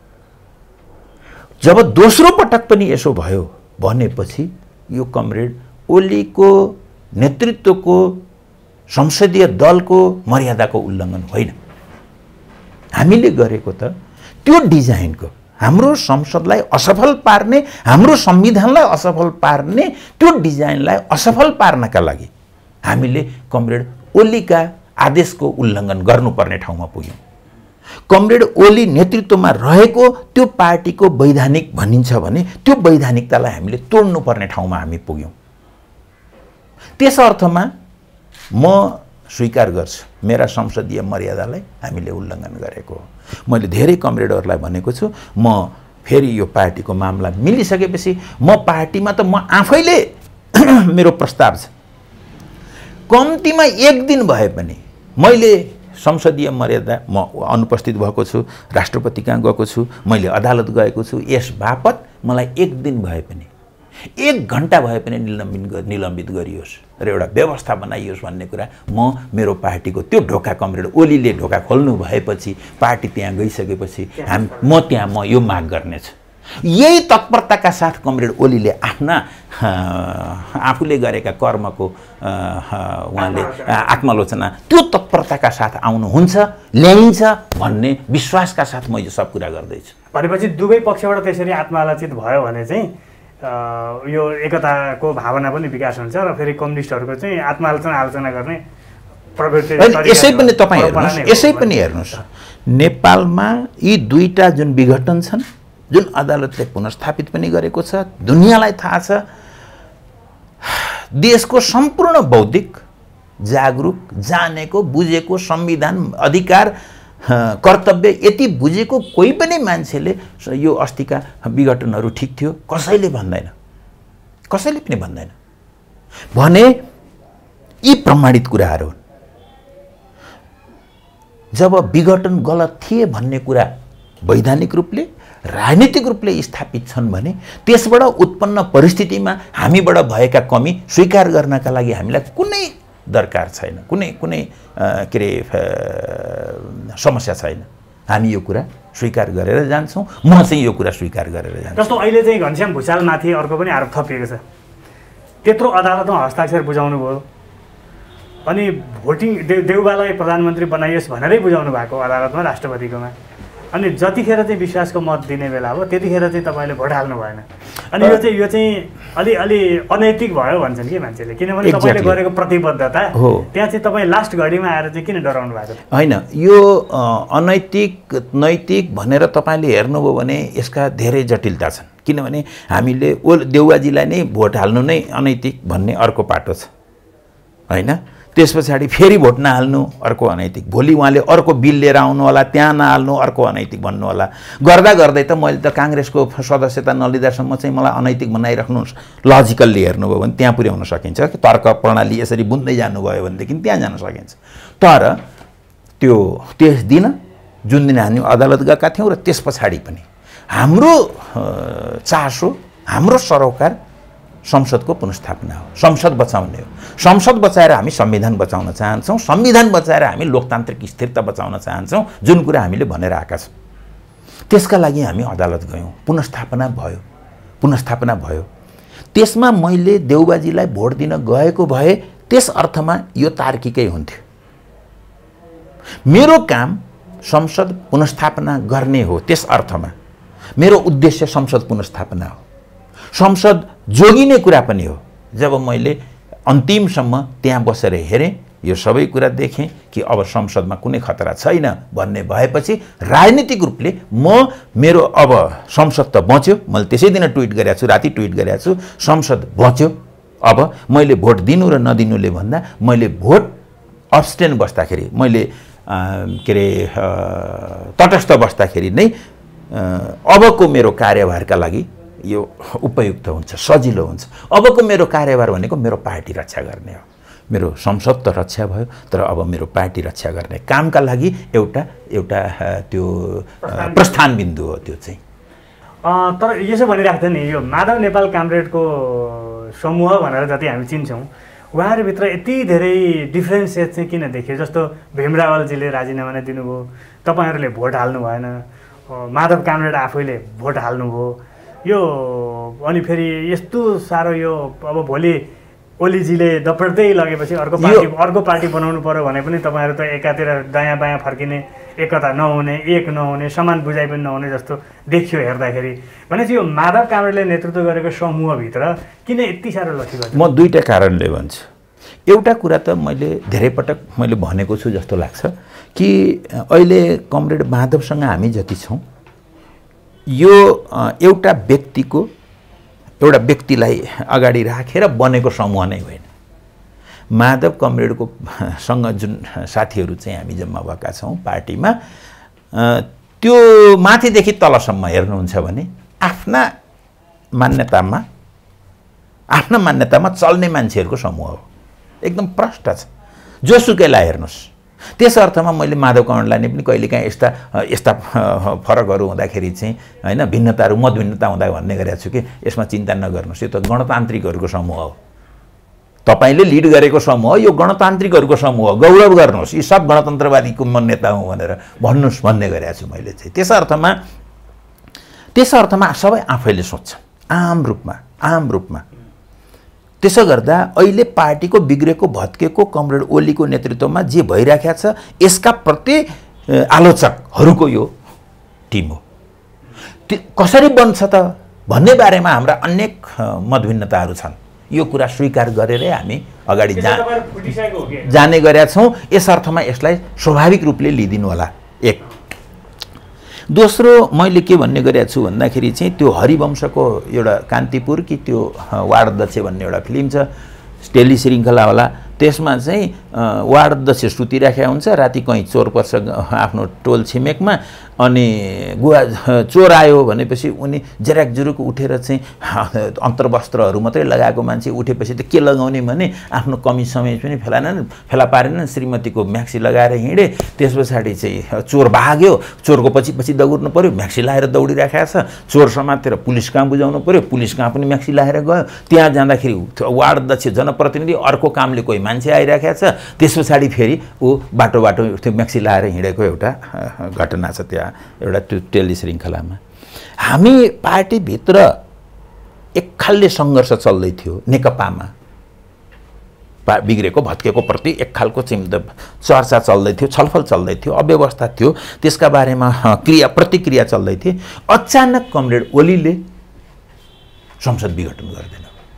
जब दोस्रो पटक पनि यसो भयो भनेपछि यो कमरेड ओलीको नेतृत्वको संसदीय दलको मर्यादाको उल्लङ्घन होइन। हामीले गरेको त त्यो डिजाइनको हाम्रो संसदलाई असफल पार्ने, हाम्रो संविधानलाई असफल पार्ने त्यो डिजाइनलाई असफल पार्नका लागि हामीले कमरेड ओलीका आदेशको उल्लङ्घन गर्नुपर्ने ठाउँमा पुग्यौँ। कमरेड ओली नेतृत्वमा रहेको त्यो पार्टीको वैधानिक भनिन्छ भने त्यो वैधानिकतालाई हामीले तोड्नुपर्ने ठाउँमा हामी पुग्यौँ। त्यस अर्थमा म स्वीकार गर्छु मेरा संसदीय मर्यादालाई हामीले उल्लङ्घन गरेको हो। मैले धेरै कमरेडहरूलाई भनेको छु म फेरि यो पार्टीको मामला मिलिसकेपछि म पार्टीमा त म आफैले मेरो प्रस्ताव छ कम्तीमा एक दिन भए पनि मैले संसदीय मर्यादा म अनुपस्थित भएको छु, राष्ट्रपति कहाँ गएको छु, मैले अदालत गएको छु, यस बापत मलाई एक दिन भए पनि 1 घण्टा भए पनि निलम्बित गरियोस् र एउटा व्यवस्था बनाइयोस् भन्ने कुरा म मेरो पार्टीको त्यो ढोका कमरेड ओलीले ढोका खोल्नु भएपछि पार्टी त्यहाँ गइसकेपछि म यो माग गर्नेछु। यही तत्परताका साथ कमरेड ओलीले आफ्ना आफूले गरेका कर्मको उहाँले आत्मालोचना त्यो तत्परताका साथ आउनुहुन्छ ल्याइन्छ भन्ने विश्वासका साथ म यो सब कुरा गर्दैछु। भनेपछि दुवै पक्षबाट त्यसरी आत्मालोचित भयो भने चाहिँ यो एकताको भावना पनि विकास हुन्छ र फेरि कम्युनिस्टहरूको चाहिँ आलोचना गर्ने प्रवृत्ति। यसै पनि तपाईँ हेर्नुहोस्, यसै पनि हेर्नुहोस्, नेपालमा यी दुईटा जुन विघटन छन्, जुन अदालतले पुनर्स्थापित पनि गरेको छ, दुनियाँलाई थाहा छ, देशको सम्पूर्ण बौद्धिक जागरुक जानेको बुझेको संविधान अधिकार कर्तव्य यति बुझेको कोही पनि मान्छेले यो अस्तिका विघटनहरू ठिक थियो कसैले भन्दैन, कसैले पनि भन्दैन भने यी प्रमाणित कुराहरू हुन्। जब विघटन गलत थिए भन्ने कुरा वैधानिक रूपले राजनीतिक रूपले स्थापित छन् भने त्यसबाट उत्पन्न परिस्थितिमा हामीबाट भएका कमी स्वीकार गर्नका लागि हामीलाई कुनै दरकार छैन, कुनै के अरे समस्या छैन। हामी यो कुरा स्वीकार गरेर जान्छौँ। म चाहिँ यो कुरा स्वीकार गरेर जान्छु। जस्तो अहिले चाहिँ घनश्याम भुषालमाथि अर्को पनि आरोप थपिएको छ, त्यत्रो अदालतमा हस्ताक्षर बुझाउनु भयो अनि भोटिङ देउबालाई प्रधानमन्त्री बनाइयोस् भनेरै बुझाउनु भएको अदालतमा राष्ट्रपतिकोमा, अनि जतिखेर चाहिँ विश्वासको मत दिने बेला हो त्यतिखेर चाहिँ तपाईँले भोट हाल्नु भएन। अनि यो चाहिँ अलि अनैतिक भयो भन्छन् कि मान्छेले, किनभने तपाईँले गरेको प्रतिबद्धता हो त्यहाँ चाहिँ तपाईँ लास्ट घडीमा आएर चाहिँ किन डराउनु भएको? होइन, यो अनैतिक नैतिक भनेर तपाईँले हेर्नुभयो भने यसका धेरै जटिलता छन्। किनभने हामीले देउवाजीलाई नै भोट हाल्नु नै अनैतिक भन्ने अर्को पाटो छ होइन, त्यस पछाडि फेरि भोट नहाल्नु अर्को अनैतिक, भोलि उहाँले अर्को बिल लिएर आउनु होला त्यहाँ नहाल्नु अर्को अनैतिक भन्नु होला। गर्दा गर्दै त मैले त काङ्ग्रेसको सदस्यता नलिँदासम्म चाहिँ मलाई अनैतिक बनाइराख्नुहोस्, लजिकल्ली हेर्नुभयो भने त्यहाँ पुर्याउन सकिन्छ। तर्क प्रणाली यसरी बुझ्दै जानुभयो भनेदेखि त्यहाँ जान सकिन्छ। तर त्यस दिन जुन दिन हामी अदालत गएका थियौँ र त्यस पछाडि पनि हाम्रो चासो, हाम्रो सरोकार संसदको पुनर्स्थापना हो, संसद बचाउने हो। संसद बचाएर हामी संविधान बचाउन चाहन्छौँ, संविधान बचाएर हामी लोकतान्त्रिक स्थिरता बचाउन चाहन्छौँ, जुन कुरा हामीले भनेर आएका छौँ। त्यसका लागि हामी अदालत गयौँ, पुनर्स्थापना भयो। त्यसमा मैले देउबाजीलाई भोट दिन गएको भए त्यस अर्थमा यो तार्किकै हुन्थ्यो। मेरो काम संसद पुनर्स्थापना गर्ने हो, त्यस अर्थमा मेरो उद्देश्य संसद पुनर्स्थापना हो, संसद जोगिने कुरा पनि हो। जब मैले अन्तिमसम्म त्यहाँ बसेर हेरेँ, यो सबै कुरा देखेँ कि अब संसदमा कुनै खतरा छैन भन्ने भएपछि राजनीतिक रूपले मेरो अब संसद त बच्यो। मैले त्यसै दिन ट्विट गरेको छु, राति ट्विट गरेको छु, संसद बच्यो। अब मैले भोट दिनु र नदिनुले भन्दा मैले भोट अब्सटेन बस्दाखेरि, मैले के अरे तटस्थ बस्दाखेरि नै अबको मेरो कार्यभारका लागि यो उपयुक्त हुन्छ, सजिलो हुन्छ। अबको मेरो कार्यभार भनेको मेरो पार्टी रक्षा गर्ने हो। मेरो संसद त रक्षा भयो, तर अब मेरो पार्टी रक्षा गर्ने कामका लागि एउटा त्यो प्रस्थान बिन्दु हो त्यो चाहिँ। तर यसो भनिरहेको थियो नि, यो माधव नेपाल कामरेडको समूह भनेर जति हामी चिन्छौँ, उहाँहरूभित्र यति धेरै डिफ्रेन्सिएट चाहिँ किन देखियो? जस्तो भीम रावलजीले राजीनामा नै दिनुभयो, तपाईँहरूले भोट हाल्नु भएन, माधव कामरेड आफैले भोट हाल्नुभयो। यो अनि फेरि यस्तो साह्रो यो अब भोलि ओलीजीले दपड्दै लगेपछि अर्को पार्टी बनाउनु पर्यो भने पनि तपाईँहरू त एकातिर दायाँ बायाँ फर्किने, एकता नहुने, एक नहुने, समान बुझाइ पनि नहुने जस्तो देखियो हेर्दाखेरि। भनेपछि यो माधव कामरेडले नेतृत्व गरेको समूहभित्र किन यति साह्रो लक्ष्य? म दुईटा कारणले भन्छु। एउटा कुरा त मैले धेरै पटक मैले भनेको छु जस्तो लाग्छ कि अहिले कमरेड माधवसँग हामी जति छौँ यो एउटा व्यक्तिलाई अगाडि राखेर बनेको समूह नै होइन। माधव कमरेडको सँग जुन साथीहरू चाहिँ हामी जम्मा भएका छौँ पार्टीमा, त्यो माथिदेखि तलसम्म हेर्नुहुन्छ भने आफ्ना मान्यतामा चल्ने मान्छेहरूको समूह हो। एकदम प्रष्ट छ, जोसुकैलाई हेर्नुहोस्। त्यस अर्थमा मैले माधव कमरेडलाई नै पनि कहिलेकाहीँ यस्ता फरकहरू हुँदाखेरि चाहिँ होइन भिन्नताहरू मतभिन्नता हुँदा भन्ने गरेको छु कि यसमा चिन्ता नगर्नुहोस्, यो त गणतान्त्रिकहरूको समूह हो, तपाईँले लिड गरेको समूह हो, यो गणतान्त्रिकहरूको समूह हो, गौरव गर्नुहोस्, यी सब गणतन्त्रवादीको नेता हुँ भनेर भन्नुहोस् भन्ने गरेको छु मैले चाहिँ। त्यस अर्थमा सबै आफैले सोच्छन् आम रूपमा। त्यसो गर्दा अहिले पार्टीको बिग्रेको भत्केको कमरेड ओलीको नेतृत्वमा जे भइराखेको छ यसका प्रति आलोचकहरूको यो टिम हो। कसरी बन्छ त भन्ने बारेमा हाम्रा अनेक मतभिन्नताहरू छन्। यो कुरा स्वीकार गरेरै हामी अगाडि जाने गरेका छौँ। यस अर्थमा यसलाई स्वाभाविक रूपले लिइदिनु होला। एक दोस्रो मैले के भन्ने गरेको छु भन्दाखेरि चाहिँ त्यो हरिवंशको एउटा कान्तिपुर कि त्यो वार्ड अध्यक्ष भन्ने एउटा फिल्म छ, टेली श्रृङ्खला होला, त्यसमा चाहिँ वार्ड अध्यक्ष सुतिराखेका हुन्छ, राति कहीँ चोर पर्छ आफ्नो टोल छिमेकमा, अनि चोर आयो भनेपछि उनी जराक जुरुक उठेर चाहिँ अन्तर्वस्त्रहरू मात्रै लगाएको मान्छे उठेपछि त के लगाउने भने आफ्नो कमिज समेज पनि फेला पारेनन्, श्रीमतीको म्याक्सी लगाएर हिँडे। त्यस पछाडि चाहिँ चोर भाग्यो, चोरको पछि दौड्नु पर्यो, म्याक्सी लगाएर दौडिराखेको छ, चोर समातेर पुलिस कहाँ बुझाउनु पर्यो, पुलिस कहाँ पनि म्याक्सी लगाएर गयो। त्यहाँ जाँदाखेरि वार्ड अध्यक्ष जनप्रतिनिधि अर्को कामले कोही मान्छे आइराखेको छ, त्यस पछाडि फेरि ऊ बाटो त्यो म्याक्सी लगाएर हिँडेको एउटा घटना छ त्यहाँ एउटा त्यो टेली श्रृङ्खलामा। हामी पार्टीभित्र एक खालले सङ्घर्ष चल्दै थियो नेकपामा, बिग्रेको भत्केको प्रति एक खालको चर्चा चल्दै थियो, छलफल चल्दै थियो, अव्यवस्था थियो, त्यसका बारेमा प्रतिक्रिया चल्दै थियो। अचानक कमरेड ओलीले संसद विघटन गरिदिनु।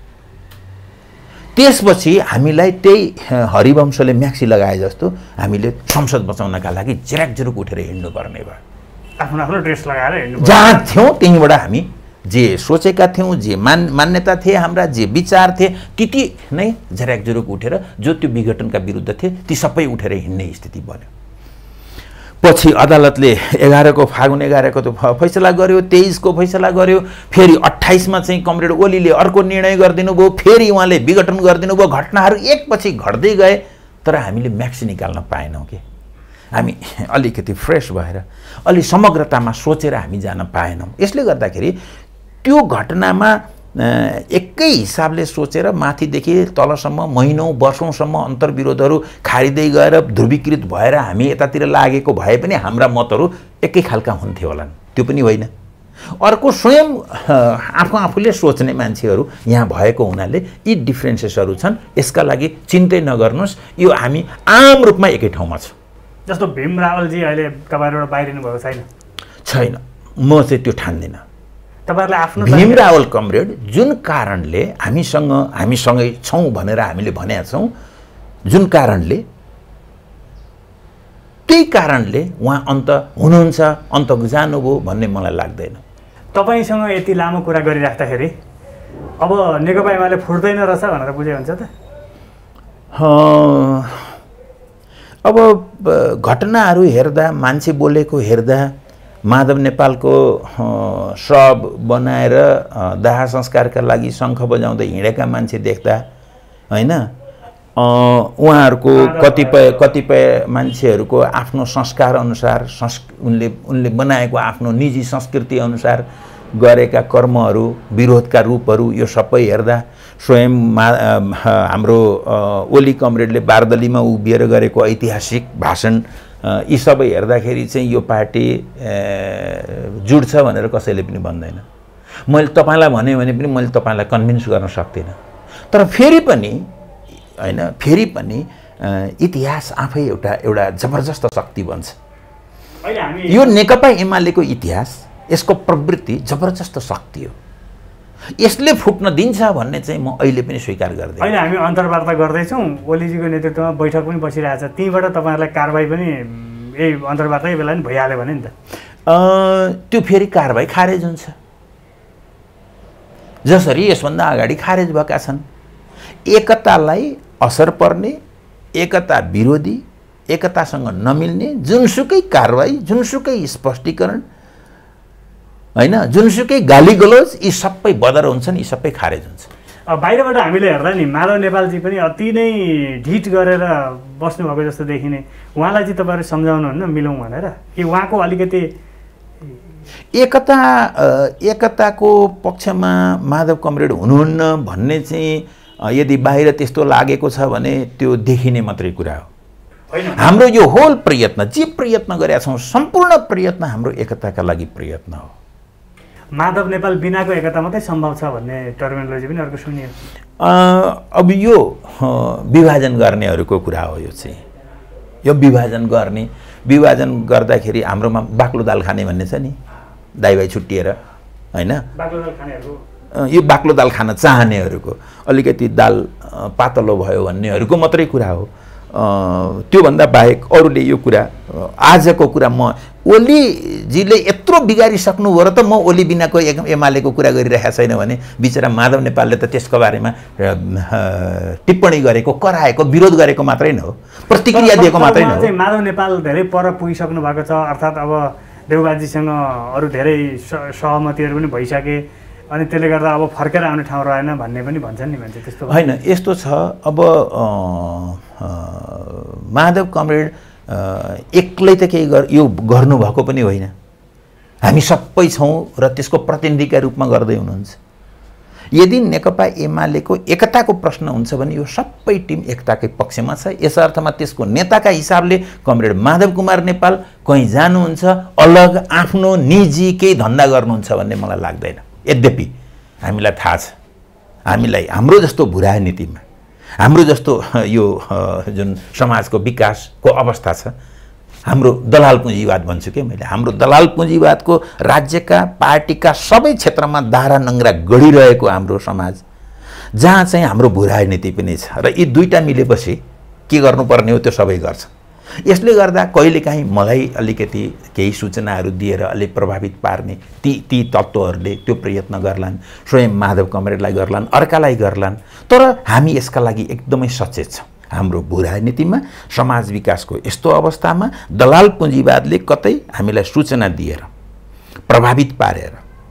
त्यसपछि हामीलाई त्यही हरिवंशले म्याक्सी लगाए जस्तो हामीले संसद बचाउनका लागि झ्याकझुरुक उठेर हिँड्नु पर्ने भयो। आफ्नो ड्रेस लगाएर हिँड्नु, जहाँ थियौँ त्यहीँबाट हामी जे सोचेका थियौँ, जे मान्यता थिए हाम्रा, जे विचार थिए, त्यति नै झ्याकझुरुक उठेर जो त्यो विघटनका विरुद्ध थिए ती सबै उठेर हिँड्ने स्थिति बन्यो। पछि अदालतले फागुन 11 को फैसला गर्यो, 23 को फैसला गर्यो, फेरि 28 मा चाहिँ कमरेड ओलीले अर्को निर्णय गरिदिनु भयो, फेरि उहाँले विघटन गरिदिनु भयो। घटनाहरू एकपछि घट्दै गए, तर हामीले म्याक्स निकाल्न पाएनौँ कि हामी अलिकति फ्रेस भएर अलि समग्रतामा सोचेर हामी जान पाएनौँ। यसले गर्दाखेरि त्यो घटनामा एकै हिसाबले सोचेर माथिदेखि तलसम्म महिनौँ वर्षौँसम्म अन्तर्विरोधहरू खारिँदै गएर ध्रुवीकृत भएर हामी यतातिर लागेको भए पनि हाम्रा मतहरू एकै खालका हुन्थ्यो होलान्, त्यो पनि होइन। अर्को स्वयं आफूले सोच्ने मान्छेहरू यहाँ भएको हुनाले यी डिफ्रेन्सेसहरू छन्। यसका लागि चिन्तै नगर्नुहोस्, यो हामी आम रूपमा एकै ठाउँमा छौँ। जस्तो भीम रावलजी अहिले तपाईँबाट बाहिरिनु भएको छैन, म चाहिँ त्यो ठान्दिनँ। तपाईँहरूले आफ्नो भीम रावल कमरेड जुन कारणले हामीसँगै छौँ भनेर हामीले भनेका छौँ, जुन कारणले त्यही कारणले उहाँ अन्त हुनुहुन्छ, अन्त जानुभयो भन्ने मलाई लाग्दैन। तपाईँसँग यति लामो कुरा गरिराख्दाखेरि अब नेकपा एमाले फुट्दैन रहेछ भनेर बुझे हुन्छ त? अब घटनाहरू हेर्दा, मान्छे बोलेको हेर्दा, माधव नेपालको शव बनाएर दाह संस्कारका लागि शङ्ख बजाउँदै हिँडेका मान्छे देख्दा होइन, उहाँहरूको कतिपय मान्छेहरूको आफ्नो संस्कार अनुसार उनले बनाएको आफ्नो निजी संस्कृति अनुसार गरेका कर्महरू, विरोधका रूपहरू, यो सबै हेर्दा स्वयं हाम्रो ओली कमरेडले बारदलीमा उभिएर गरेको ऐतिहासिक भाषण, यी सबै हेर्दाखेरि चाहिँ यो पार्टी जुड्छ भनेर कसैले पनि भन्दैन। मैले तपाईँलाई भने पनि मैले तपाईँलाई कन्भिन्स गर्न सक्दिनँ। तर फेरि पनि इतिहास आफै एउटा जबरजस्त शक्ति बन्छ। यो नेकपा एमालेको इतिहास, यसको प्रवृत्ति जबरजस्त शक्ति हो। यसले फुट्न दिन्छ भन्ने चाहिँ म अहिले पनि स्वीकार गर्दैन। अहिले हामी अन्तर्वार्ता गर्दैछौँ, ओलीजीको नेतृत्वमा बैठक पनि बसिरहेछ, त्यहीँबाट तपाईँहरूलाई कारबाही पनि यही अन्तर्वार्ताकै बेला नि भइहाल्यो भने नि त त्यो फेरि कारबाही खारेज हुन्छ, जसरी यसभन्दा अगाडि खारेज भएका छन्। एकतालाई असर पर्ने, एकता विरोधी, एकतासँग नमिल्ने जुनसुकै कारबाही, जुनसुकै स्पष्टीकरण हैन, जुनसुकै गाली गलोज, यी सबै बदर हुन्छन्, यी सबै खारेज हुन्छ। बाहिरबाट हामीले हेर्दा नि माधव नेपालजी पनि अति नै ढिट गरेर बस्नुभएको जस्तो देखिने, उहाँलाई चाहिँ तपाईँहरू सम्झाउनुहुन्न मिलौँ भनेर कि उहाँको अलिकति एकताको पक्षमा माधव कमरेड हुनुहुन्न भन्ने चाहिँ यदि बाहिर त्यस्तो लागेको छ भने त्यो देखिने मात्रै कुरा हो। हाम्रो यो होल प्रयत्न, जे प्रयत्न गरेका छौँ, सम्पूर्ण प्रयत्न हाम्रो एकताका लागि प्रयत्न हो। माधव नेपाल बिनाको एकता मात्रै सम्भव छ भन्ने टर्मिनोलोजी पनि अर्को सुनियो। अब यो विभाजन गर्नेहरूको कुरा हो। यो चाहिँ यो विभाजन गर्दाखेरि हाम्रोमा बाक्लो दाल खाने भन्ने छ नि, दाइभाइ छुट्टिएर हैन, यो बाक्लो दाल खान चाहनेहरूको, अलिकति दाल पातलो भयो भन्नेहरूको मात्रै कुरा हो। त्योभन्दा बाहेक अरूले यो कुरा, आजको कुरा म ओलीजीले यत्रो बिगारिसक्नुभयो र त म ओली बिनाको एमालेको कुरा गरिरहेको छैन भने बिचरा माधव नेपालले त त्यसको बारेमा टिप्पणी गरेको, कराएको, विरोध गरेको मात्रै न हो, प्रतिक्रिया दिएको मात्रै न हो। माधव नेपाल धेरै पर पुगिसक्नु भएको छ, अर्थात् अब देउबाजीसँग अरू धेरै सहमतिहरू पनि भइसके, अनि त्यसले गर्दा अब फर्केर आउने ठाउँ रहेन भन्ने पनि भन्छन् नि मान्छे। त्यस्तो होइन, यस्तो छ। अब माधव कमरेड एक्लै त केही यो गर्नुभएको पनि होइन, हामी सबै छौँ र त्यसको प्रतिनिधिका रूपमा गर्दै हुनुहुन्छ। यदि नेकपा एमालेको एकताको प्रश्न हुन्छ भने यो सबै टिम एकताकै पक्षमा छ। यस अर्थमा त्यसको नेताका हिसाबले कमरेड माधव कुमार नेपाल कहीँ जानुहुन्छ, अलग आफ्नो निजी केही धन्दा गर्नुहुन्छ भन्ने मलाई लाग्दैन। यद्यपि हामीलाई थाहा छ, हामीलाई हाम्रो जस्तो भुराय नीतिमा, हाम्रो जस्तो यो जुन समाजको विकासको अवस्था छ, हाम्रो दलाल पुँजीवाद भन्छु के मैले, हाम्रो दलाल पुँजीवादको राज्यका पार्टीका सबै क्षेत्रमा दारा नङ्ग्रा गढिरहेको हाम्रो समाज, जहाँ चाहिँ हाम्रो भुराय नीति पनि छ, र यी दुईटा मिलेपछि के गर्नुपर्ने हो त्यो सबै गर्छ। यसले गर्दा कहिलेकाहीँ मलाई अलिकति केही सूचनाहरू दिएर अलि प्रभावित पार्ने ती तत्त्वहरूले त्यो प्रयत्न गर्लान्, स्वयं माधव कमरेडलाई गर्लान्, अर्कालाई गर्लान्। तर हामी यसका लागि एकदमै सचेत छौँ। हाम्रो भूराजनीतिमा नीतिमा, समाज विकासको यस्तो अवस्थामा दलाल पुँजीवादले कतै हामीलाई सूचना दिएर, प्रभावित पारेर,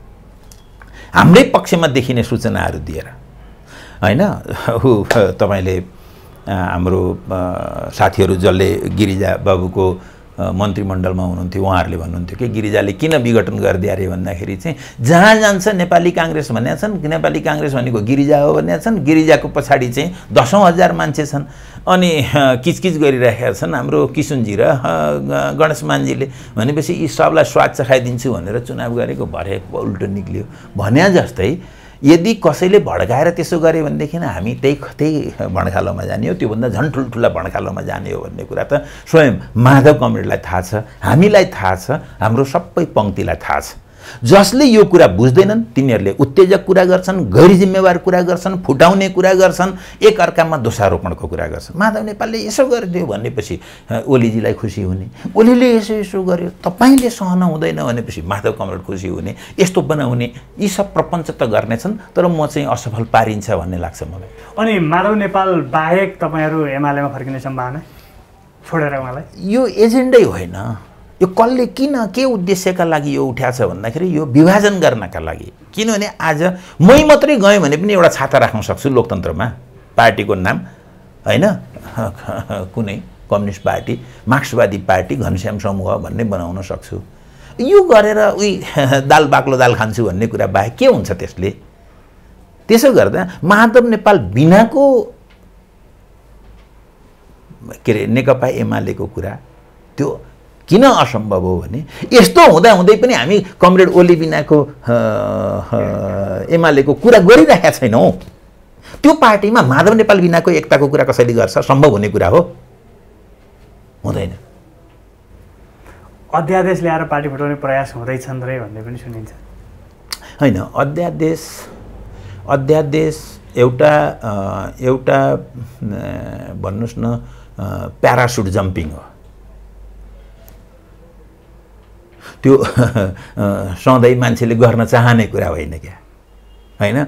हाम्रै पक्षमा देखिने सूचनाहरू दिएर हैन, तपाईले हाम्रो साथीहरू जसले गिरिजा बाबुको मन्त्रीमण्डलमा हुनुहुन्थ्यो उहाँहरूले भन्नुहुन्थ्यो कि गिरिजाले किन विघटन गरिदिए अरे भन्दाखेरि चाहिँ जहाँ जान्छ नेपाली काङ्ग्रेस भनेका छन्, नेपाली काङ्ग्रेस भनेको गिरिजा हो भनेका छन्, गिरिजाको पछाडि चाहिँ दशौं हजार मान्छे छन्, अनि किचकिच गरिरहेका छन् हाम्रो किशुनजी र गणेश मानजीले, भनेपछि यी सबलाई स्वाद चखाइदिन्छु भनेर चुनाव गरेको भरे उल्टो निक्लियो भने जस्तै यदि कसैले भड्काएर त्यसो गरे भनेदेखि हामी त्यही भड्कालोमा जाने हो, त्योभन्दा झन् ठुल्ठुला भड्कालोमा जाने हो भन्ने कुरा त स्वयं माधव कमरेडलाई थाहा छ, हामीलाई थाहा छ, हाम्रो सबै पङ्क्तिलाई थाहा छ। जसले यो कुरा बुझ्दैनन् तिनीहरूले उत्तेजक कुरा गर्छन्, गैर जिम्मेवार कुरा गर्छन्, फुटाउने कुरा गर्छन्, एक अर्कामा दोषारोपणको कुरा गर्छन्। माधव नेपालले यसो गरिदियो भनेपछि ओलीजीलाई खुसी हुने, ओलीले यसो गर्यो तपाईले सहन हुँदैन भनेपछि माधव कमरेड खुसी हुने, यस्तो बनाउने, यी सब प्रपञ्च त गर्नेछन्, तर म चाहिँ असफल पारिन्छ भन्ने लाग्छ मलाई। अनि माधव नेपाल बाहेक तपाईहरु एमालेमा फर्किने सम्भावना छोडेर उहाँलाई? यो एजेन्डै होइन, यो कसले किन के उद्देश्यका लागि यो उठाएछ भन्दाखेरि यो विभाजन गर्नका लागि। किनभने आज मै मात्रै गएँ भने पनि एउटा छाता राख्न सक्छु लोकतन्त्रमा, पार्टीको नाम हैन, कुनै कम्युनिस्ट पार्टी, मार्क्सवादी पार्टी, घनश्याम समूह भन्ने बनाउन सक्छु। यो गरेर उही दाल बाक्लो दाल खान्छु भन्ने कुरा बाहेक के हुन्छ त्यसले? त्यसो गर्दा माधव नेपाल बिनाको के रे नेकपा एमालेको कुरा त्यो किन असम्भव हो भने यस्तो हुँदा हुँदै पनि हामी कमरेड ओली बिनाको एमालेको कुरा गरिरहेका छैनौँ। त्यो पार्टीमा माधव नेपाल बिनाको एकताको कुरा कसैले गर्छ? सम्भव हुने कुरा हो? हुँदैन। अध्यादेश ल्याएर पार्टी फुटाउने प्रयास हुँदैछन् रे भन्ने पनि सुनिन्छ। होइन, अध्यादेश अध्यादेश एउटा भन्नुहोस् न प्यारासुट जम्पिङ हो। त्यो सधैँ मान्छेले गर्न चाहने कुरा होइन क्या, होइन।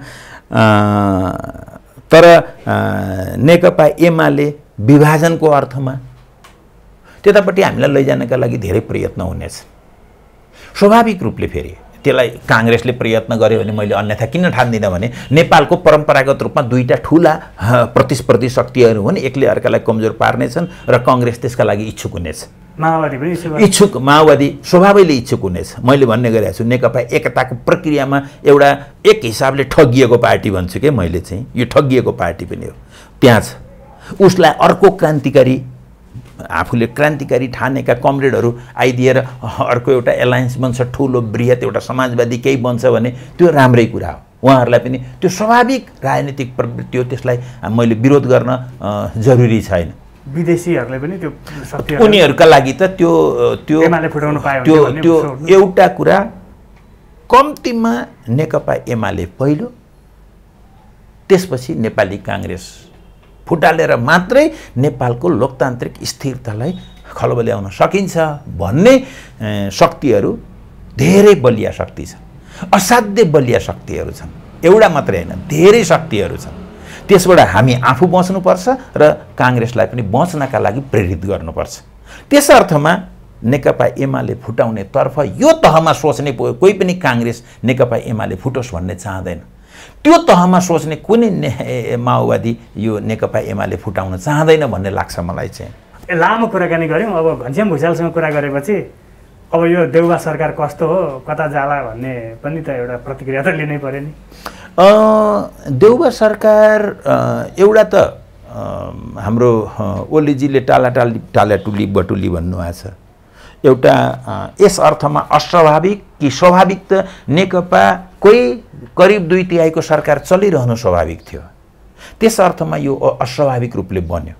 तर नेकपा एमाले विभाजनको अर्थमा त्यतापट्टि हामीलाई लैजानका लागि धेरै प्रयत्न हुनेछ। स्वाभाविक रूपले फेरि त्यसलाई काङ्ग्रेसले प्रयत्न गर्यो भने मैले अन्यथा किन ठान्दिनँ भने नेपालको परम्परागत रूपमा दुईटा ठुला प्रतिस्पर्धी शक्तिहरू हुन्, एकले अर्कालाई कमजोर पार्नेछन् र काङ्ग्रेस त्यसका लागि इच्छुक हुनेछ। माओवादी पनि इच्छुक, माओवादी स्वभावैले इच्छुक हुनेछ। मैले भन्ने गरेको छु नेकपा एकताको प्रक्रियामा एउटा एक हिसाबले ठगिएको पार्टी भन्छु के मैले चाहिँ, यो ठगिएको पार्टी पनि हो। त्यहाँ छ उसलाई अर्को क्रान्तिकारी, आफूले क्रान्तिकारी ठानेका कमरेडहरू आइदिएर अर्को एउटा एलायन्स बन्छ, ठुलो बृहत एउटा समाजवादी केही बन्छ भने त्यो राम्रै कुरा हो। उहाँहरूलाई पनि त्यो स्वाभाविक राजनीतिक प्रवृत्ति हो, त्यसलाई मैले विरोध गर्न जरुरी छैन। विदेशीहरूले पनि त्यो शक्ति उनीहरूका लागि त त्यो त्यो एमाले फुटाउन पायो त्यो त्यो एउटा कुरा। कम्तीमा नेकपा एमाले पहिलो, त्यसपछि नेपाली काङ्ग्रेस फुटालेर मात्रै नेपालको लोकतान्त्रिक स्थिरतालाई खलबल्याउन सकिन्छ भन्ने शक्तिहरू धेरै बलिया शक्ति छ, असाध्य बलिया शक्तिहरू छन्। एउटा मात्रै होइन, धेरै शक्तिहरू छन्। त्यसबाट हामी आफू बच्नुपर्छ र काङ्ग्रेसलाई पनि बच्नका लागि प्रेरित गर्नुपर्छ। त्यस अर्थमा नेकपा एमाले फुटाउने तर्फ यो तहमा सोच्ने कोही पनि काङ्ग्रेस नेकपा एमाले फुटोस् भन्ने चाहँदैन। त्यो तहमा सोच्ने कुनै माओवादी यो नेकपा एमाले फुटाउन चाहँदैन भन्ने लाग्छ मलाई चाहिँ। लामो कुराकानी गऱ्यौँ, अब घनश्याम भुषालसँग कुरा गरेपछि अब यो देउबा सरकार कस्तो हो, कता जाला भन्ने पनि त एउटा प्रतिक्रिया त लिनै पर्यो नि। देउबा सरकार एउटा त हाम्रो ओलीजीले टालाटुली बटुली भन्नुभएको छ। एउटा यस अर्थमा अस्वाभाविक कि स्वाभाविक त नेकपा कोही करिब 2/3 सरकार चलिरहनु स्वाभाविक थियो। त्यस अर्थमा यो अस्वाभाविक रूपले बन्यो।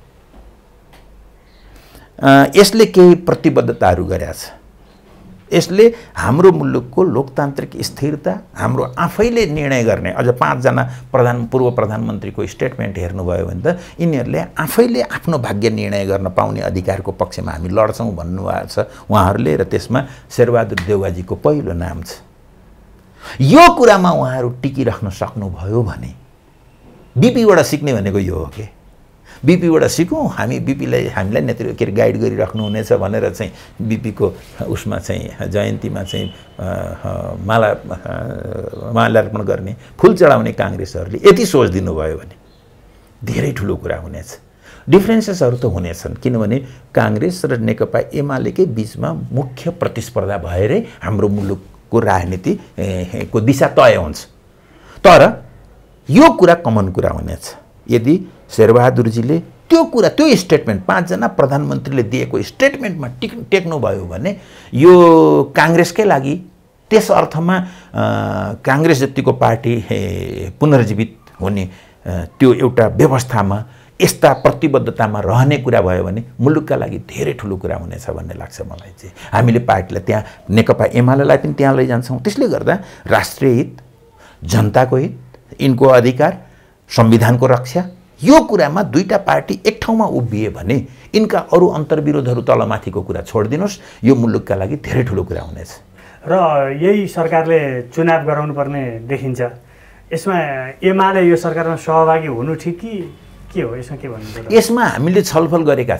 यसले केही प्रतिबद्धताहरू गरेका छ। यसले हाम्रो मुलुकको लोकतान्त्रिक स्थिरता, हाम्रो आफैले निर्णय गर्ने, अझ 5 जना पूर्व प्रधानमन्त्रीको स्टेटमेन्ट हेर्नुभयो भने त यिनीहरूले आफैले आफ्नो भाग्य निर्णय गर्न पाउने अधिकारको पक्षमा हामी लड्छौँ भन्नुभएको छ उहाँहरूले, र त्यसमा शेरबहादुर देउवाजीको पहिलो नाम छ। यो कुरामा उहाँहरू टिकिराख्न सक्नुभयो भने बिपीबाट सिक्ने भनेको यो हो कि बिपीबाट सिकौँ, हामी हामीलाई नेतृत्व के गाइड गरिराख्नु हुनेछ भनेर चाहिँ बिपीको उसमा चाहिँ जयन्तीमा चाहिँ माल्यार्पण गर्ने, फुल चढाउने काङ्ग्रेसहरूले यति सोच दिनुभयो भने धेरै ठुलो कुरा हुनेछ। डिफ्रेन्सेसहरू त हुनेछन्, किनभने काङ्ग्रेस र नेकपा एमालेकै बिचमा मुख्य प्रतिस्पर्धा भएरै हाम्रो मुलुकको राजनीतिको दिशा तय हुन्छ। तर यो कुरा कमन कुरा हुनेछ। यदि शेरबहादुरजीले त्यो कुरा, त्यो स्टेटमेन्ट 5 जना प्रधानमन्त्रीले दिएको स्टेटमेन्टमा टेक्नुभयो भने यो काङ्ग्रेसकै लागि, त्यस अर्थमा काङ्ग्रेस जतिको पार्टी पुनर्जीवित हुने त्यो एउटा व्यवस्थामा यस्ता प्रतिबद्धतामा रहने कुरा भयो भने मुलुकका लागि धेरै ठुलो कुरा हुनेछ भन्ने लाग्छ मलाई चाहिँ। हामीले पार्टीलाई त्यहाँ नेकपा एमालेलाई पनि त्यहाँ लैजान्छौँ। त्यसले गर्दा राष्ट्रिय हित, जनताको हित, यिनको अधिकार, संविधानको रक्षा, यो कुरामा दुईटा पार्टी एक ठाउँमा उभिए भने यिनका अरू अन्तर्विरोधहरू तलमाथिको कुरा छोडिदिनुहोस्, यो मुलुकका लागि धेरै ठुलो कुरा हुनेछ। र यही सरकारले चुनाव गराउनु पर्ने देखिन्छ। यसमा एमाले यो सरकारमा सहभागी हुनु ठिक कि के हो? यसमा के भन्नुहुन्छ? यसमा हामीले छलफल गरेका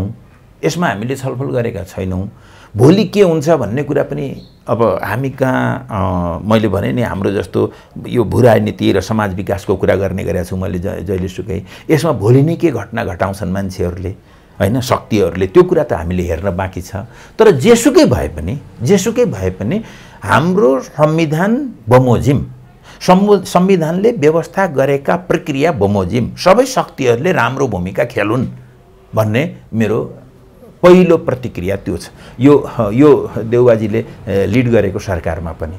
छैनौँ। भोलि के हुन्छ भन्ने कुरा पनि अब हामी कहाँ, मैले भने नि हाम्रो जस्तो यो भू राजनीति र समाज विकासको कुरा गर्ने गरेको छु मैले जहिलेसुकै। यसमा भोलि नै के घटना घटाउँछन् मान्छेहरूले, होइन, शक्तिहरूले, त्यो कुरा त हामीले हेर्न बाँकी छ। तर जेसुकै भए पनि हाम्रो संविधान बमोजिम, संविधानले व्यवस्था गरेका प्रक्रिया बमोजिम सबै शक्तिहरूले राम्रो भूमिका खेलुन् भन्ने मेरो पहिलो प्रतिक्रिया त्यो छ। यो देउवाजीले लिड गरेको सरकारमा पनि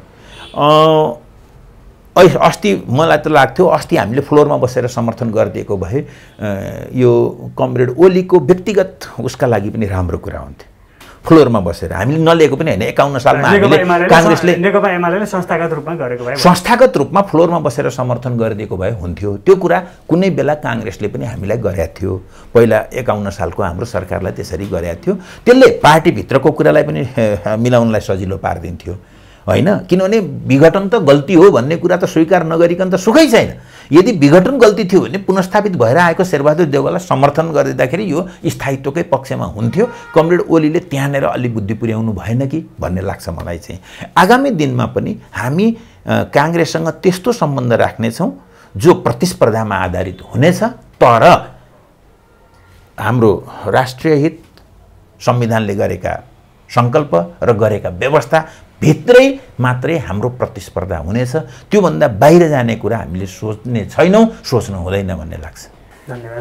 अस्ति मलाई त लाग्थ्यो अस्ति हामीले फ्लोरमा बसेर समर्थन गरिदिएको भए यो कमरेड ओलीको व्यक्तिगत उसका लागि पनि राम्रो कुरा हुन्थ्यो। फ्लोरमा बसेर हामीले नलिएको पनि होइन 51 सालमा हामीले काङ्ग्रेसले नेकपा एमाले संस्थागत रूपमा गरेको भए संस्थागत रूपमा फ्लोरमा बसेर समर्थन गरिदिएको भए हुन्थ्यो। त्यो कुरा कुनै बेला काङ्ग्रेसले पनि हामीलाई गरेको थियो। पहिला 51 सालको हाम्रो सरकारलाई त्यसरी गरेको थियो। त्यसले पार्टीभित्रको कुरालाई पनि मिलाउनलाई सजिलो पारिदिन्थ्यो होइन। किनभने विघटन त गल्ती हो भन्ने कुरा त स्वीकार नगरिकन त सुखै छैन। यदि विघटन गल्ती थियो भने पुनर्स्थापित भएर आएको शेरबहादुर देउवालाई समर्थन गरिदिँदाखेरि यो स्थायित्वकै पक्षमा हुन्थ्यो। कमरेड ओलीले त्यहाँनिर अलि बुद्धि पुर्याउनु भएन कि भन्ने लाग्छ मलाई चाहिँ। आगामी दिनमा पनि हामी काङ्ग्रेससँग त्यस्तो सम्बन्ध राख्नेछौँ जो प्रतिस्पर्धामा आधारित हुनेछ, तर हाम्रो राष्ट्रिय हित, संविधानले गरेका सङ्कल्प र गरेका व्यवस्था भित्रै मात्रै हाम्रो प्रतिस्पर्धा हुनेछ। त्योभन्दा बाहिर जाने कुरा हामीले सोच्ने छैनौँ, सोच्नु हुँदैन भन्ने लाग्छ। धन्यवाद।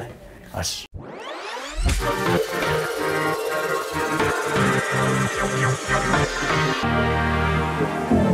हस्।